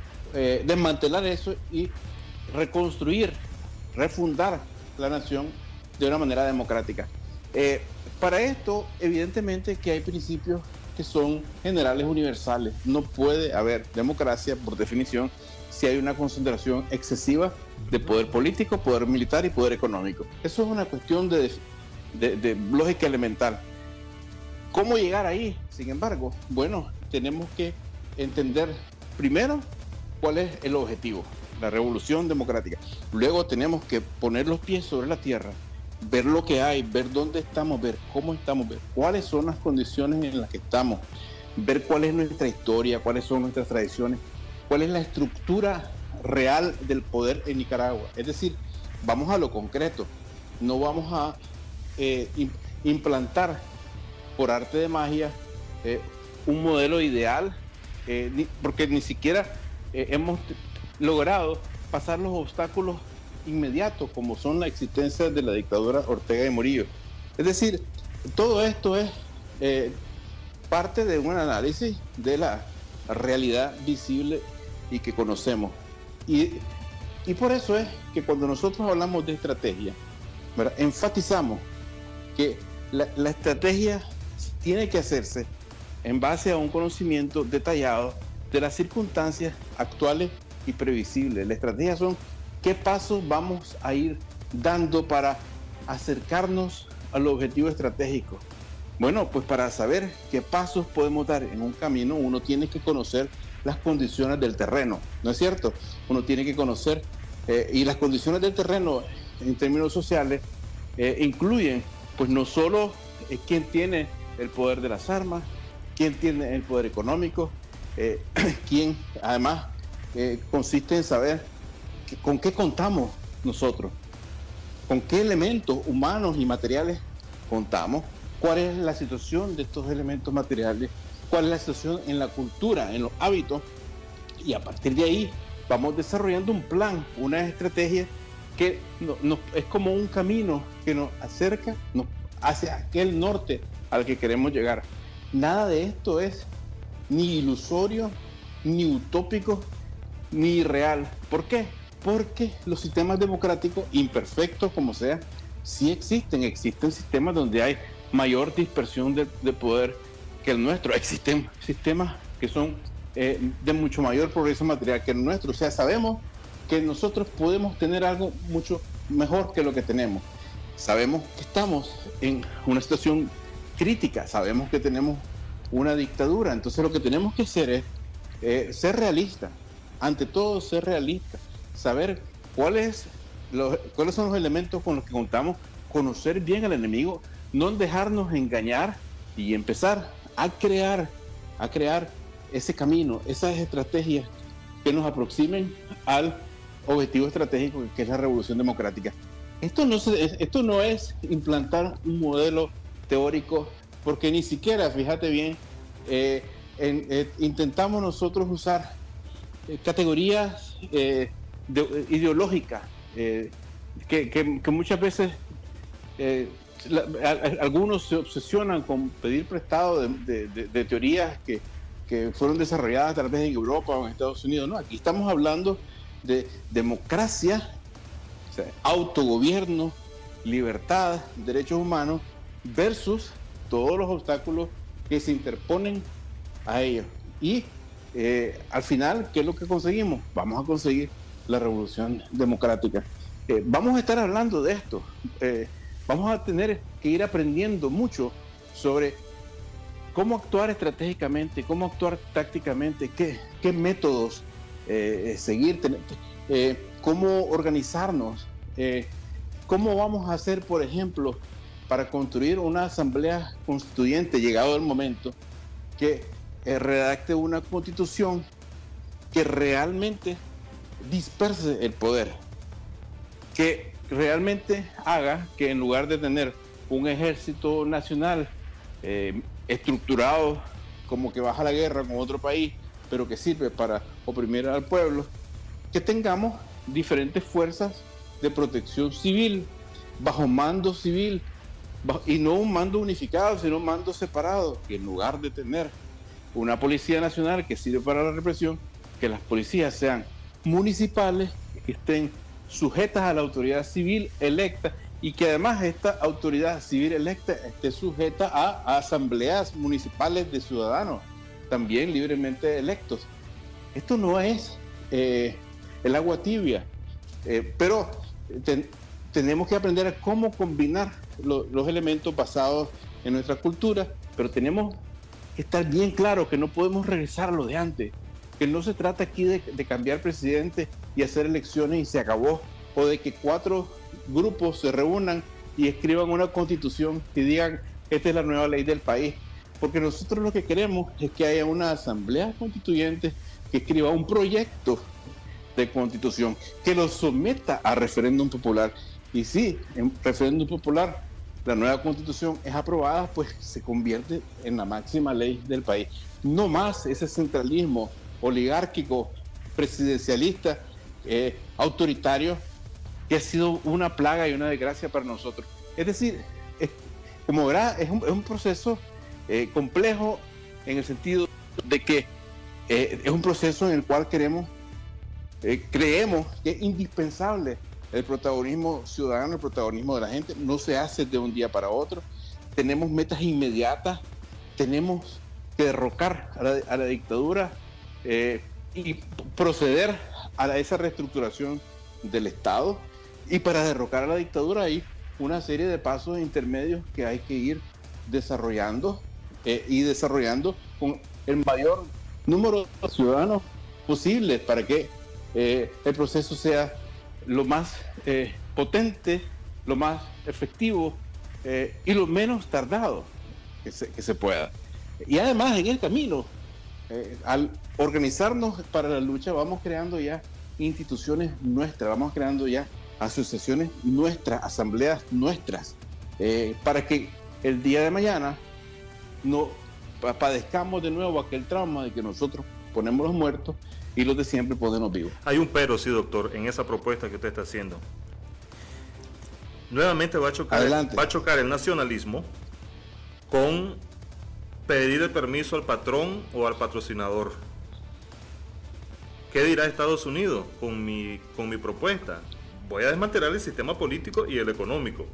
eh, desmantelar eso y reconstruir, refundar la nación de una manera democrática. Eh, para esto, evidentemente que hay principios que son generales, universales. No puede haber democracia, por definición, si hay una concentración excesiva de poder político, poder militar y poder económico. Eso es una cuestión de, de, de lógica elemental. ¿Cómo llegar ahí? Sin embargo, bueno, tenemos que entender primero cuál es el objetivo, la revolución democrática. Luego tenemos que poner los pies sobre la tierra, ver lo que hay, ver dónde estamos, ver cómo estamos, ver cuáles son las condiciones en las que estamos, ver cuál es nuestra historia, cuáles son nuestras tradiciones, cuál es la estructura real del poder en Nicaragua. Es decir, vamos a lo concreto, no vamos a eh, implantar por arte de magia eh, un modelo ideal, eh, ni, porque ni siquiera eh, hemos logrado pasar los obstáculos inmediatos como son la existencia de la dictadura Ortega y Murillo. Es decir, todo esto es eh, parte de un análisis de la realidad visible y que conocemos. Y, y por eso es que cuando nosotros hablamos de estrategia, ¿verdad?, enfatizamos que la, la estrategia tiene que hacerse en base a un conocimiento detallado de las circunstancias actuales y previsibles. La estrategia son qué pasos vamos a ir dando para acercarnos al objetivo estratégico. Bueno, pues para saber qué pasos podemos dar en un camino, uno tiene que conocer las condiciones del terreno, ¿no es cierto? Uno tiene que conocer, eh, y las condiciones del terreno en términos sociales eh, incluyen, pues no solo eh, quién tiene el poder de las armas, quién tiene el poder económico, eh, quién además eh, consiste en saber que, con qué contamos nosotros, con qué elementos humanos y materiales contamos, cuál es la situación de estos elementos materiales, cuál es la situación en la cultura, en los hábitos, y a partir de ahí vamos desarrollando un plan, una estrategia que no, no, es como un camino que nos acerca nos, hacia aquel norte al que queremos llegar. Nada de esto es ni ilusorio, ni utópico, ni irreal. ¿Por qué? Porque los sistemas democráticos, imperfectos como sea, sí existen. Existen sistemas donde hay mayor dispersión de, de poder que el nuestro. Existen sistemas que son eh, de mucho mayor progreso material que el nuestro. O sea, sabemos que nosotros podemos tener algo mucho mejor que lo que tenemos. Sabemos que estamos en una situación crítica, sabemos que tenemos una dictadura. Entonces lo que tenemos que hacer es eh, ser realistas. Ante todo, ser realistas. Saber cuáles, los, cuáles son los elementos con los que contamos, conocer bien al enemigo, no dejarnos engañar y empezar a crear, a crear ese camino, esas estrategias que nos aproximen al objetivo estratégico que es la revolución democrática. Esto no, se, esto no es implantar un modelo teórico, porque ni siquiera, fíjate bien, eh, en, eh, intentamos nosotros usar eh, categorías eh, de, ideológicas eh, que, que, que muchas veces eh, la, a, algunos se obsesionan con pedir prestado de, de, de, de teorías que, que fueron desarrolladas tal vez en Europa o en Estados Unidos. No, aquí estamos hablando de democracia, o sea, autogobierno, libertad, derechos humanos versus todos los obstáculos que se interponen a ellos. Y eh, al final, ¿qué es lo que conseguimos? Vamos a conseguir la revolución democrática. Eh, vamos a estar hablando de esto. Eh, vamos a tener que ir aprendiendo mucho sobre cómo actuar estratégicamente, cómo actuar tácticamente, qué, qué métodos eh, seguir, eh, cómo organizarnos, eh, cómo vamos a hacer, por ejemplo, para construir una asamblea constituyente, llegado el momento, que eh, redacte una constitución que realmente disperse el poder, que realmente haga que en lugar de tener un ejército nacional eh, estructurado como que baja la guerra con otro país, pero que sirve para oprimir al pueblo, que tengamos diferentes fuerzas de protección civil, bajo mando civil, bajo, y no un mando unificado, sino un mando separado, que en lugar de tener una policía nacional que sirve para la represión, que las policías sean municipales, que estén sujetas a la autoridad civil electa y que además esta autoridad civil electa esté sujeta a, a asambleas municipales de ciudadanos, también libremente electos. Esto no es eh, el agua tibia, eh, pero ten, tenemos que aprender a cómo combinar lo, los elementos basados en nuestra cultura, pero tenemos que estar bien claro que no podemos regresar a lo de antes, que no se trata aquí de, de cambiar presidente y hacer elecciones y se acabó, o de que cuatro grupos se reúnan y escriban una constitución y digan esta es la nueva ley del país, porque nosotros lo que queremos es que haya una asamblea constituyente que escriba un proyecto de constitución que lo someta a referéndum popular, y si en referéndum popular la nueva constitución es aprobada, pues se convierte en la máxima ley del país. No más ese centralismo oligárquico, presidencialista, eh, autoritario, que ha sido una plaga y una desgracia para nosotros. Es decir, es, como verá, es un, es un proceso eh, complejo en el sentido de que eh, es un proceso en el cual queremos, eh, creemos que es indispensable el protagonismo ciudadano, el protagonismo de la gente. No se hace de un día para otro. Tenemos metas inmediatas, tenemos que derrocar a la, a la dictadura eh, y proceder a la, esa reestructuración del Estado. Y para derrocar a la dictadura hay una serie de pasos intermedios que hay que ir desarrollando eh, y desarrollando con el mayor número de ciudadanos posibles para que eh, el proceso sea lo más eh, potente, lo más efectivo eh, y lo menos tardado que se, que se pueda. Y además en el camino, eh, al organizarnos para la lucha, vamos creando ya instituciones nuestras, vamos creando ya asociaciones nuestras, asambleas nuestras, eh, para que el día de mañana no padezcamos de nuevo aquel trauma de que nosotros ponemos los muertos y los de siempre ponemos vivos. Hay un pero, sí, doctor, en esa propuesta que usted está haciendo. Nuevamente va a chocar, va a chocar el nacionalismo con pedir el permiso al patrón o al patrocinador. ¿Qué dirá Estados Unidos con mi, con mi propuesta? Voy a desmantelar el sistema político y el económico.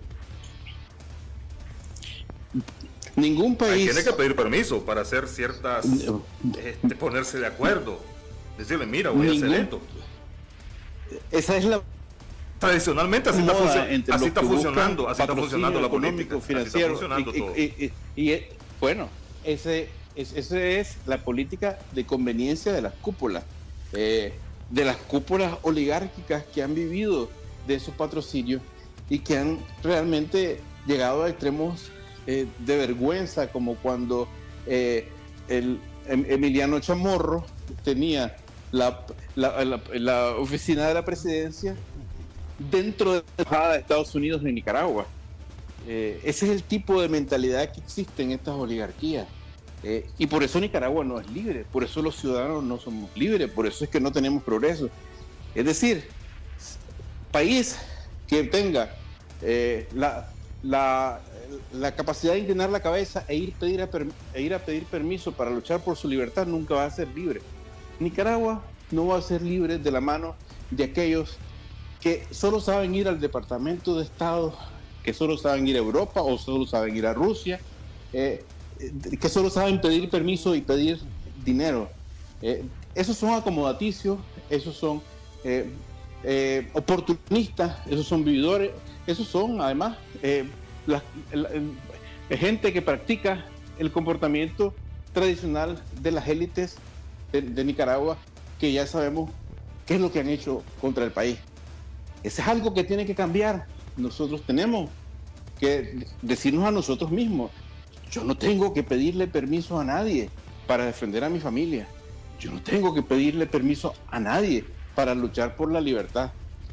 Ningún país... Tiene que pedir permiso para hacer ciertas... Este, ponerse de acuerdo. Decirle, mira, voy Ningún... a hacer esto. Esa es la... Tradicionalmente así está, func así está funcionando, así está funcionando la política. Financiero, así está funcionando y, todo. Y, y, y, y bueno, ese, ese es la política de conveniencia de las cúpulas. Eh, de las cúpulas oligárquicas que han vivido de esos patrocinios y que han realmente llegado a extremos eh, de vergüenza, como cuando eh, el Emiliano Chamorro tenía la, la, la, la oficina de la presidencia dentro de la embajada de Estados Unidos de Nicaragua. Eh, ese es el tipo de mentalidad que existe en estas oligarquías. Eh, y por eso Nicaragua no es libre, por eso los ciudadanos no somos libres, por eso es que no tenemos progreso. Es decir, país que tenga eh, la, la, la capacidad de inclinar la cabeza e ir, pedir a per, e ir a pedir permiso para luchar por su libertad nunca va a ser libre. Nicaragua no va a ser libre de la mano de aquellos que solo saben ir al Departamento de Estado, que solo saben ir a Europa o solo saben ir a Rusia, eh, que solo saben pedir permiso y pedir dinero. Eh, esos son acomodaticios, esos son eh, eh, oportunistas, esos son vividores, esos son además eh, la, la, la gente que practica el comportamiento tradicional de las élites de, de Nicaragua, que ya sabemos qué es lo que han hecho contra el país. Eso es algo que tiene que cambiar. Nosotros tenemos que decirnos a nosotros mismos: yo no tengo que pedirle permiso a nadie para defender a mi familia. yo no tengo que pedirle permiso a nadie para luchar por la libertad.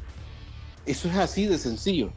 Eso es así de sencillo.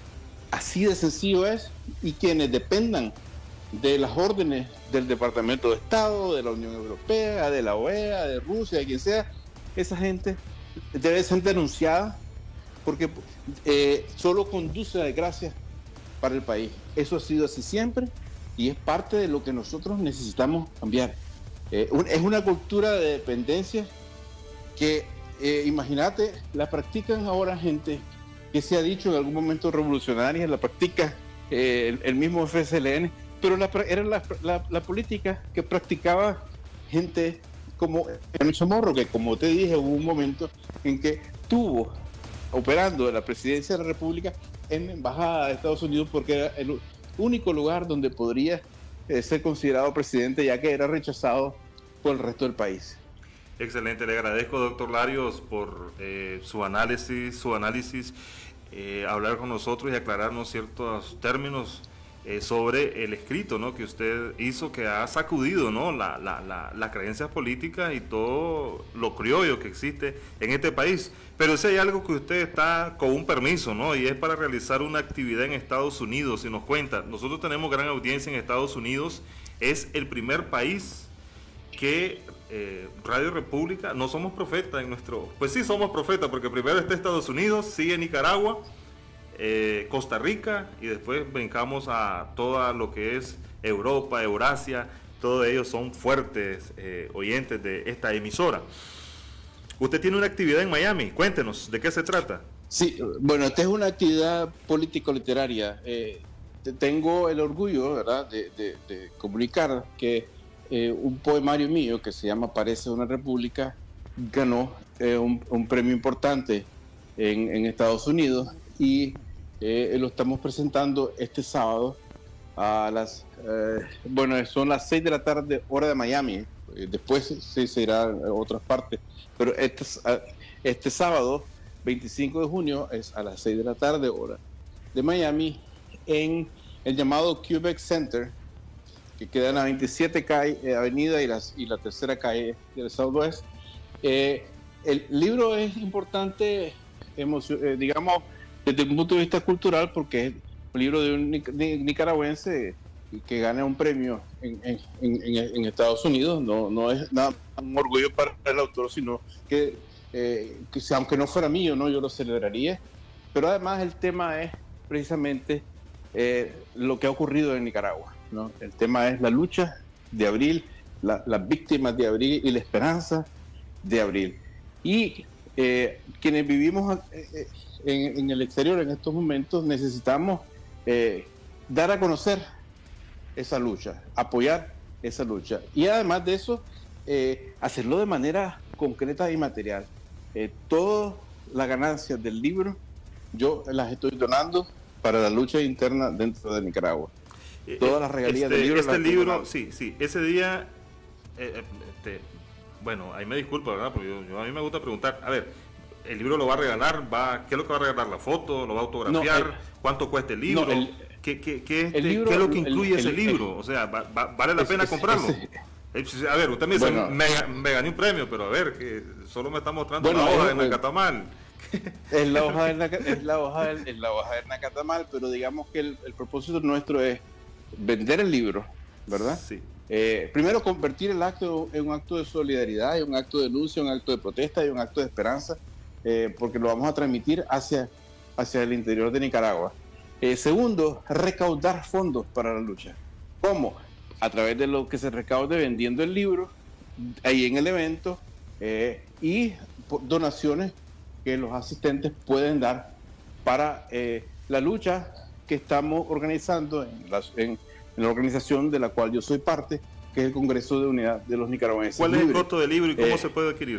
Así de sencillo es, y quienes dependan de las órdenes del Departamento de Estado, de la Unión Europea, de la O E A, de Rusia, de quien sea, esa gente debe ser denunciada porque eh, solo conduce a desgracia para el país. Eso ha sido así siempre y es parte de lo que nosotros necesitamos cambiar. Eh, un, es una cultura de dependencia que, eh, imagínate, la practican ahora gente que se ha dicho en algún momento revolucionaria, la practica eh, el, el mismo F S L N, pero la, era la, la, la política que practicaba gente como Enrique Chamorro, que como te dije, hubo un momento en que estuvo operando en la presidencia de la República en la Embajada de Estados Unidos porque era el único lugar donde podría eh, ser considerado presidente, ya que era rechazado por el resto del país. Excelente, le agradezco, doctor Larios, por eh, su análisis, su análisis, eh, hablar con nosotros y aclararnos ciertos términos eh, sobre el escrito, ¿no?, que usted hizo, que ha sacudido, ¿no?, la, la, la, las creencias políticas y todo lo criollo que existe en este país. Pero si hay algo que usted está con un permiso, ¿no?, y es para realizar una actividad en Estados Unidos, y nos cuenta, nosotros tenemos gran audiencia en Estados Unidos, es el primer país que eh, Radio República, no somos profetas en nuestro, pues sí somos profetas, porque primero está Estados Unidos, sigue Nicaragua, eh, Costa Rica, y después brincamos a todo lo que es Europa, Eurasia, todos ellos son fuertes eh, oyentes de esta emisora. Usted tiene una actividad en Miami, cuéntenos, ¿de qué se trata? Sí, bueno, esta es una actividad político-literaria. Eh, tengo el orgullo, ¿verdad?, de, de, de comunicar que Eh, un poemario mío que se llama Parece una República ganó eh, un, un premio importante en, en Estados Unidos y eh, lo estamos presentando este sábado a las, eh, bueno, son las seis de la tarde hora de Miami, eh, después se, se irá a otras partes, pero este, este sábado veinticinco de junio es a las seis de la tarde hora de Miami en el llamado Quebec Center, que queda en la veintisiete calle, eh, Avenida y, las, y la tercera calle del Southwest. Eh, el libro es importante, eh, digamos, desde un punto de vista cultural, porque es un libro de un nicaragüense que gana un premio en, en, en, en Estados Unidos. No, no es nada un orgullo para el autor, sino que, eh, que aunque no fuera mío, ¿no?, yo lo celebraría. Pero además el tema es precisamente eh, lo que ha ocurrido en Nicaragua, ¿no? El tema es la lucha de abril, la, las víctimas de abril y la esperanza de abril. Y eh, quienes vivimos eh, en, en el exterior en estos momentos necesitamos eh, dar a conocer esa lucha, apoyar esa lucha. Y además de eso, eh, hacerlo de manera concreta y material. Eh, todas las ganancias del libro yo las estoy donando para la lucha interna dentro de Nicaragua. Todas las regalías este, del libro. Este libro, sí, sí, ese día, eh, este, bueno, ahí me disculpo, ¿verdad? Porque yo, yo, a mí me gusta preguntar, a ver, ¿el libro lo va a regalar? Va, ¿qué es lo que va a regalar? ¿La foto? ¿Lo va a autografiar? No, el, ¿cuánto cuesta el libro? No, el, ¿Qué, qué, qué, este, libro, ¿Qué es lo que incluye el, ese el, libro? O sea, ¿va, va, ¿vale la es, pena es, comprarlo? Es, es, a ver, usted me dice, bueno, me, me gané un premio, pero a ver, que solo me está mostrando bueno, la hoja de Nacatamal. Es la hoja del es la hoja del, es la hoja del Nacatamal, pero digamos que el, el propósito nuestro es vender el libro, ¿verdad? Sí. Eh, primero, convertir el acto en un acto de solidaridad, en un acto de lucha, un acto de protesta y un acto de esperanza, eh, porque lo vamos a transmitir hacia, hacia el interior de Nicaragua. Eh, segundo, recaudar fondos para la lucha. ¿Cómo? A través de lo que se recaude vendiendo el libro, ahí en el evento, eh, y donaciones que los asistentes pueden dar para eh, la lucha que estamos organizando en la, en, en la organización de la cual yo soy parte, que es el Congreso de Unidad de los Nicaragüenses. ¿Cuál es el costo del libro y cómo eh, se puede adquirir?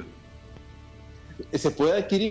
Se puede adquirir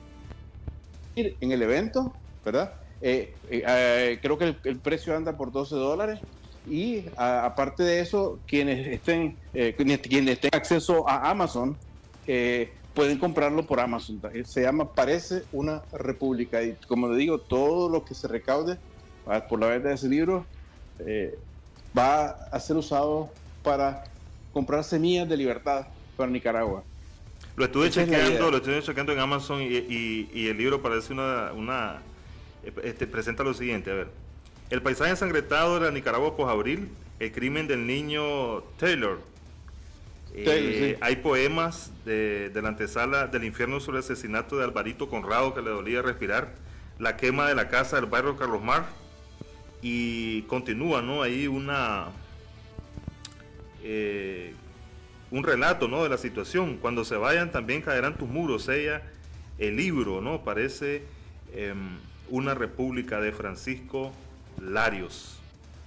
en el evento, ¿verdad? Eh, eh, eh, creo que el, el precio anda por doce dólares y a, aparte de eso, quienes estén eh, quienes, quienes tengan acceso a Amazon eh, pueden comprarlo por Amazon. Se llama Parece una República y como le digo, todo lo que se recaude por la venta de ese libro eh, va a ser usado para comprar semillas de libertad para Nicaragua. Lo estuve chequeando, lo estuve chequeando en Amazon y, y, y el libro parece una, una este, presenta lo siguiente, a ver. El paisaje ensangrentado de la Nicaragua post-abril, el crimen del niño Taylor. Eh, sí. Hay poemas de, de la antesala del infierno sobre el asesinato de Alvarito Conrado, que le dolía respirar, la quema de la casa del barrio Carlos Mar, y continúa, ¿no? Ahí una eh, un relato, ¿no?, de la situación. Cuando se vayan también caerán tus muros, ella, el libro, ¿no? Parece eh, una república de Francisco Larios.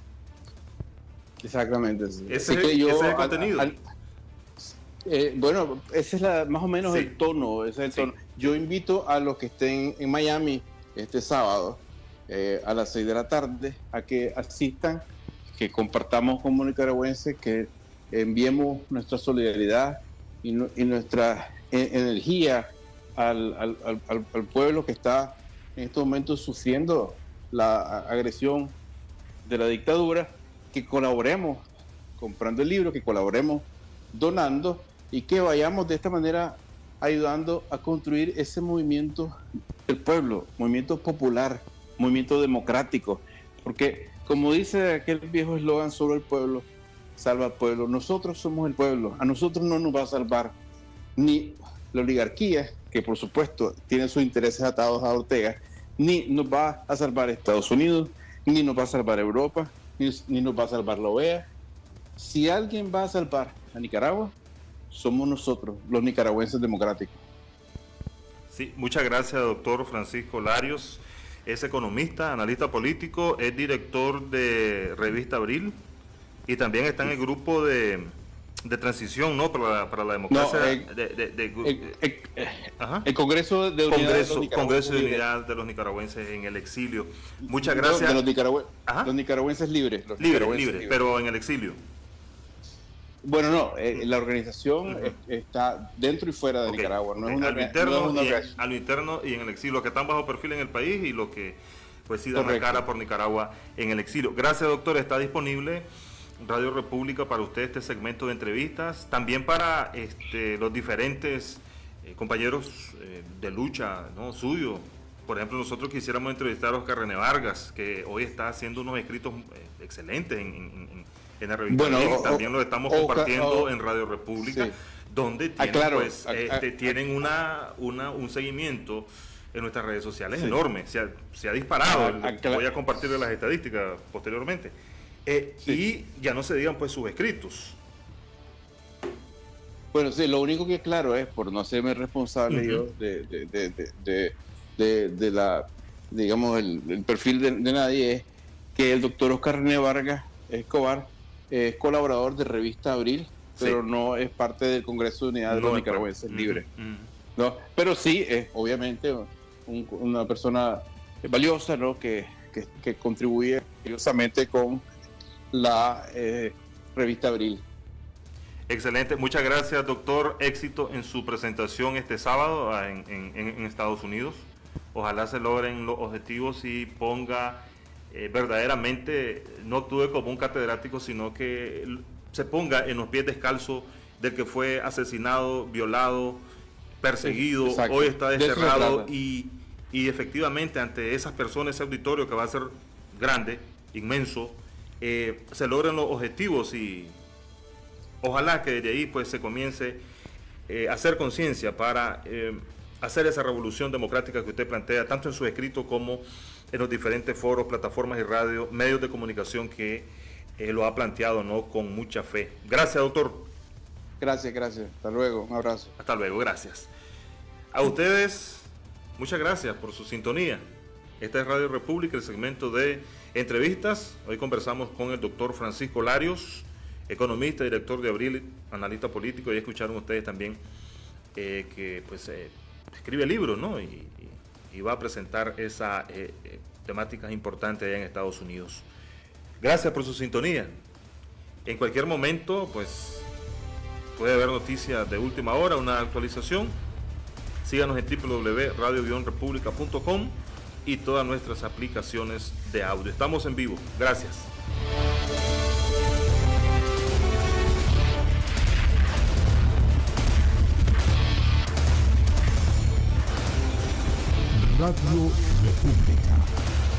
Exactamente. Sí. Ese, es, yo, ese es el contenido. Al, al, eh, bueno, ese es la, más o menos sí. el tono. Ese es el tono. Sí. Yo invito a los que estén en Miami este sábado eh, a las seis de la tarde a que asistan, que compartamos como nicaragüenses, que enviemos nuestra solidaridad y, no, y nuestra e energía al, al, al, al pueblo que está en estos momentos sufriendo la agresión de la dictadura, que colaboremos comprando el libro, que colaboremos donando y que vayamos de esta manera ayudando a construir ese movimiento del pueblo, movimiento popular, movimiento democrático, porque como dice aquel viejo eslogan, solo el pueblo salva al pueblo. Nosotros somos el pueblo, a nosotros no nos va a salvar ni la oligarquía, que por supuesto tiene sus intereses atados a Ortega, ni nos va a salvar Estados Unidos, ni nos va a salvar Europa, ni, ni nos va a salvar la O E A. Si alguien va a salvar a Nicaragua, somos nosotros, los nicaragüenses democráticos. Sí, muchas gracias, doctor Francisco Larios. Es economista, analista político, es director de Revista Abril y también está en el grupo de, de transición, ¿no?, para la, para la democracia. No, eh, de, de, de, el, el, el Congreso de Unidad Congreso, de los Congreso de Unidad de los Nicaragüenses en el exilio. Muchas gracias. De los, nicaragüe los nicaragüenses libres. Los libres, nicaragüenses libres, libres, pero en el exilio. Bueno, no, eh, la organización uh-huh. está dentro y fuera de okay. Nicaragua. No okay. es una, a, lo interno no es una y en, a lo interno y en el exilio, los que están bajo perfil en el país y los que pues sí dan la cara por Nicaragua en el exilio. Gracias, doctor. Está disponible Radio República para usted este segmento de entrevistas, también para este, los diferentes eh, compañeros eh, de lucha, ¿no?, suyo. Por ejemplo, nosotros quisiéramos entrevistar a Oscar René Vargas, que hoy está haciendo unos escritos eh, excelentes en, en, en la revista. Bueno, o, también lo estamos o, compartiendo o, en Radio República, sí. donde tienen, ah, claro, pues, ah, este, ah, tienen una, una, un seguimiento en nuestras redes sociales sí. enorme. Se ha, se ha disparado. Ah, claro. Voy a compartir las estadísticas posteriormente. Eh, sí. Y ya no se digan pues sus escritos. Bueno, sí, lo único que es claro es, por no hacerme responsable uh-huh. yo de, de, de, de, de, de, de la, digamos, el, el perfil de, de nadie, es que el doctor Oscar René Vargas Escobar es colaborador de Revista Abril, sí. pero no es parte del Congreso de Unidad de no los Nicaragüenses uh-huh. Libres. Uh-huh. ¿no? Pero sí es, obviamente, un, una persona valiosa, ¿no?, que, que, que contribuye valiosamente con la eh, Revista Abril. Excelente, muchas gracias, doctor. Éxito en su presentación este sábado en, en, en Estados Unidos. Ojalá se logren los objetivos y ponga eh, verdaderamente, no actúe como un catedrático, sino que se ponga en los pies descalzos del que fue asesinado, violado, perseguido, exacto. Hoy está desterrado y, y efectivamente ante esas personas, ese auditorio que va a ser grande, inmenso, Eh, se logren los objetivos y ojalá que desde ahí pues se comience eh, a hacer conciencia para eh, hacer esa revolución democrática que usted plantea, tanto en su escrito como en los diferentes foros, plataformas y radio, medios de comunicación que eh, lo ha planteado, ¿no?, con mucha fe. Gracias, doctor. Gracias, gracias. Hasta luego. Un abrazo. Hasta luego, gracias. A ustedes, muchas gracias por su sintonía. Esta es Radio República, el segmento de entrevistas. Hoy conversamos con el doctor Francisco Larios, economista, director de Abril, analista político, y escucharon ustedes también eh, que pues eh, escribe libros, ¿no? Y, y, y va a presentar esas eh, eh, temáticas importantes allá en Estados Unidos. Gracias por su sintonía. En cualquier momento, pues, puede haber noticias de última hora, una actualización. Síganos en w w w punto radio guion república punto com y todas nuestras aplicaciones de audio. Estamos en vivo. Gracias. Radio República.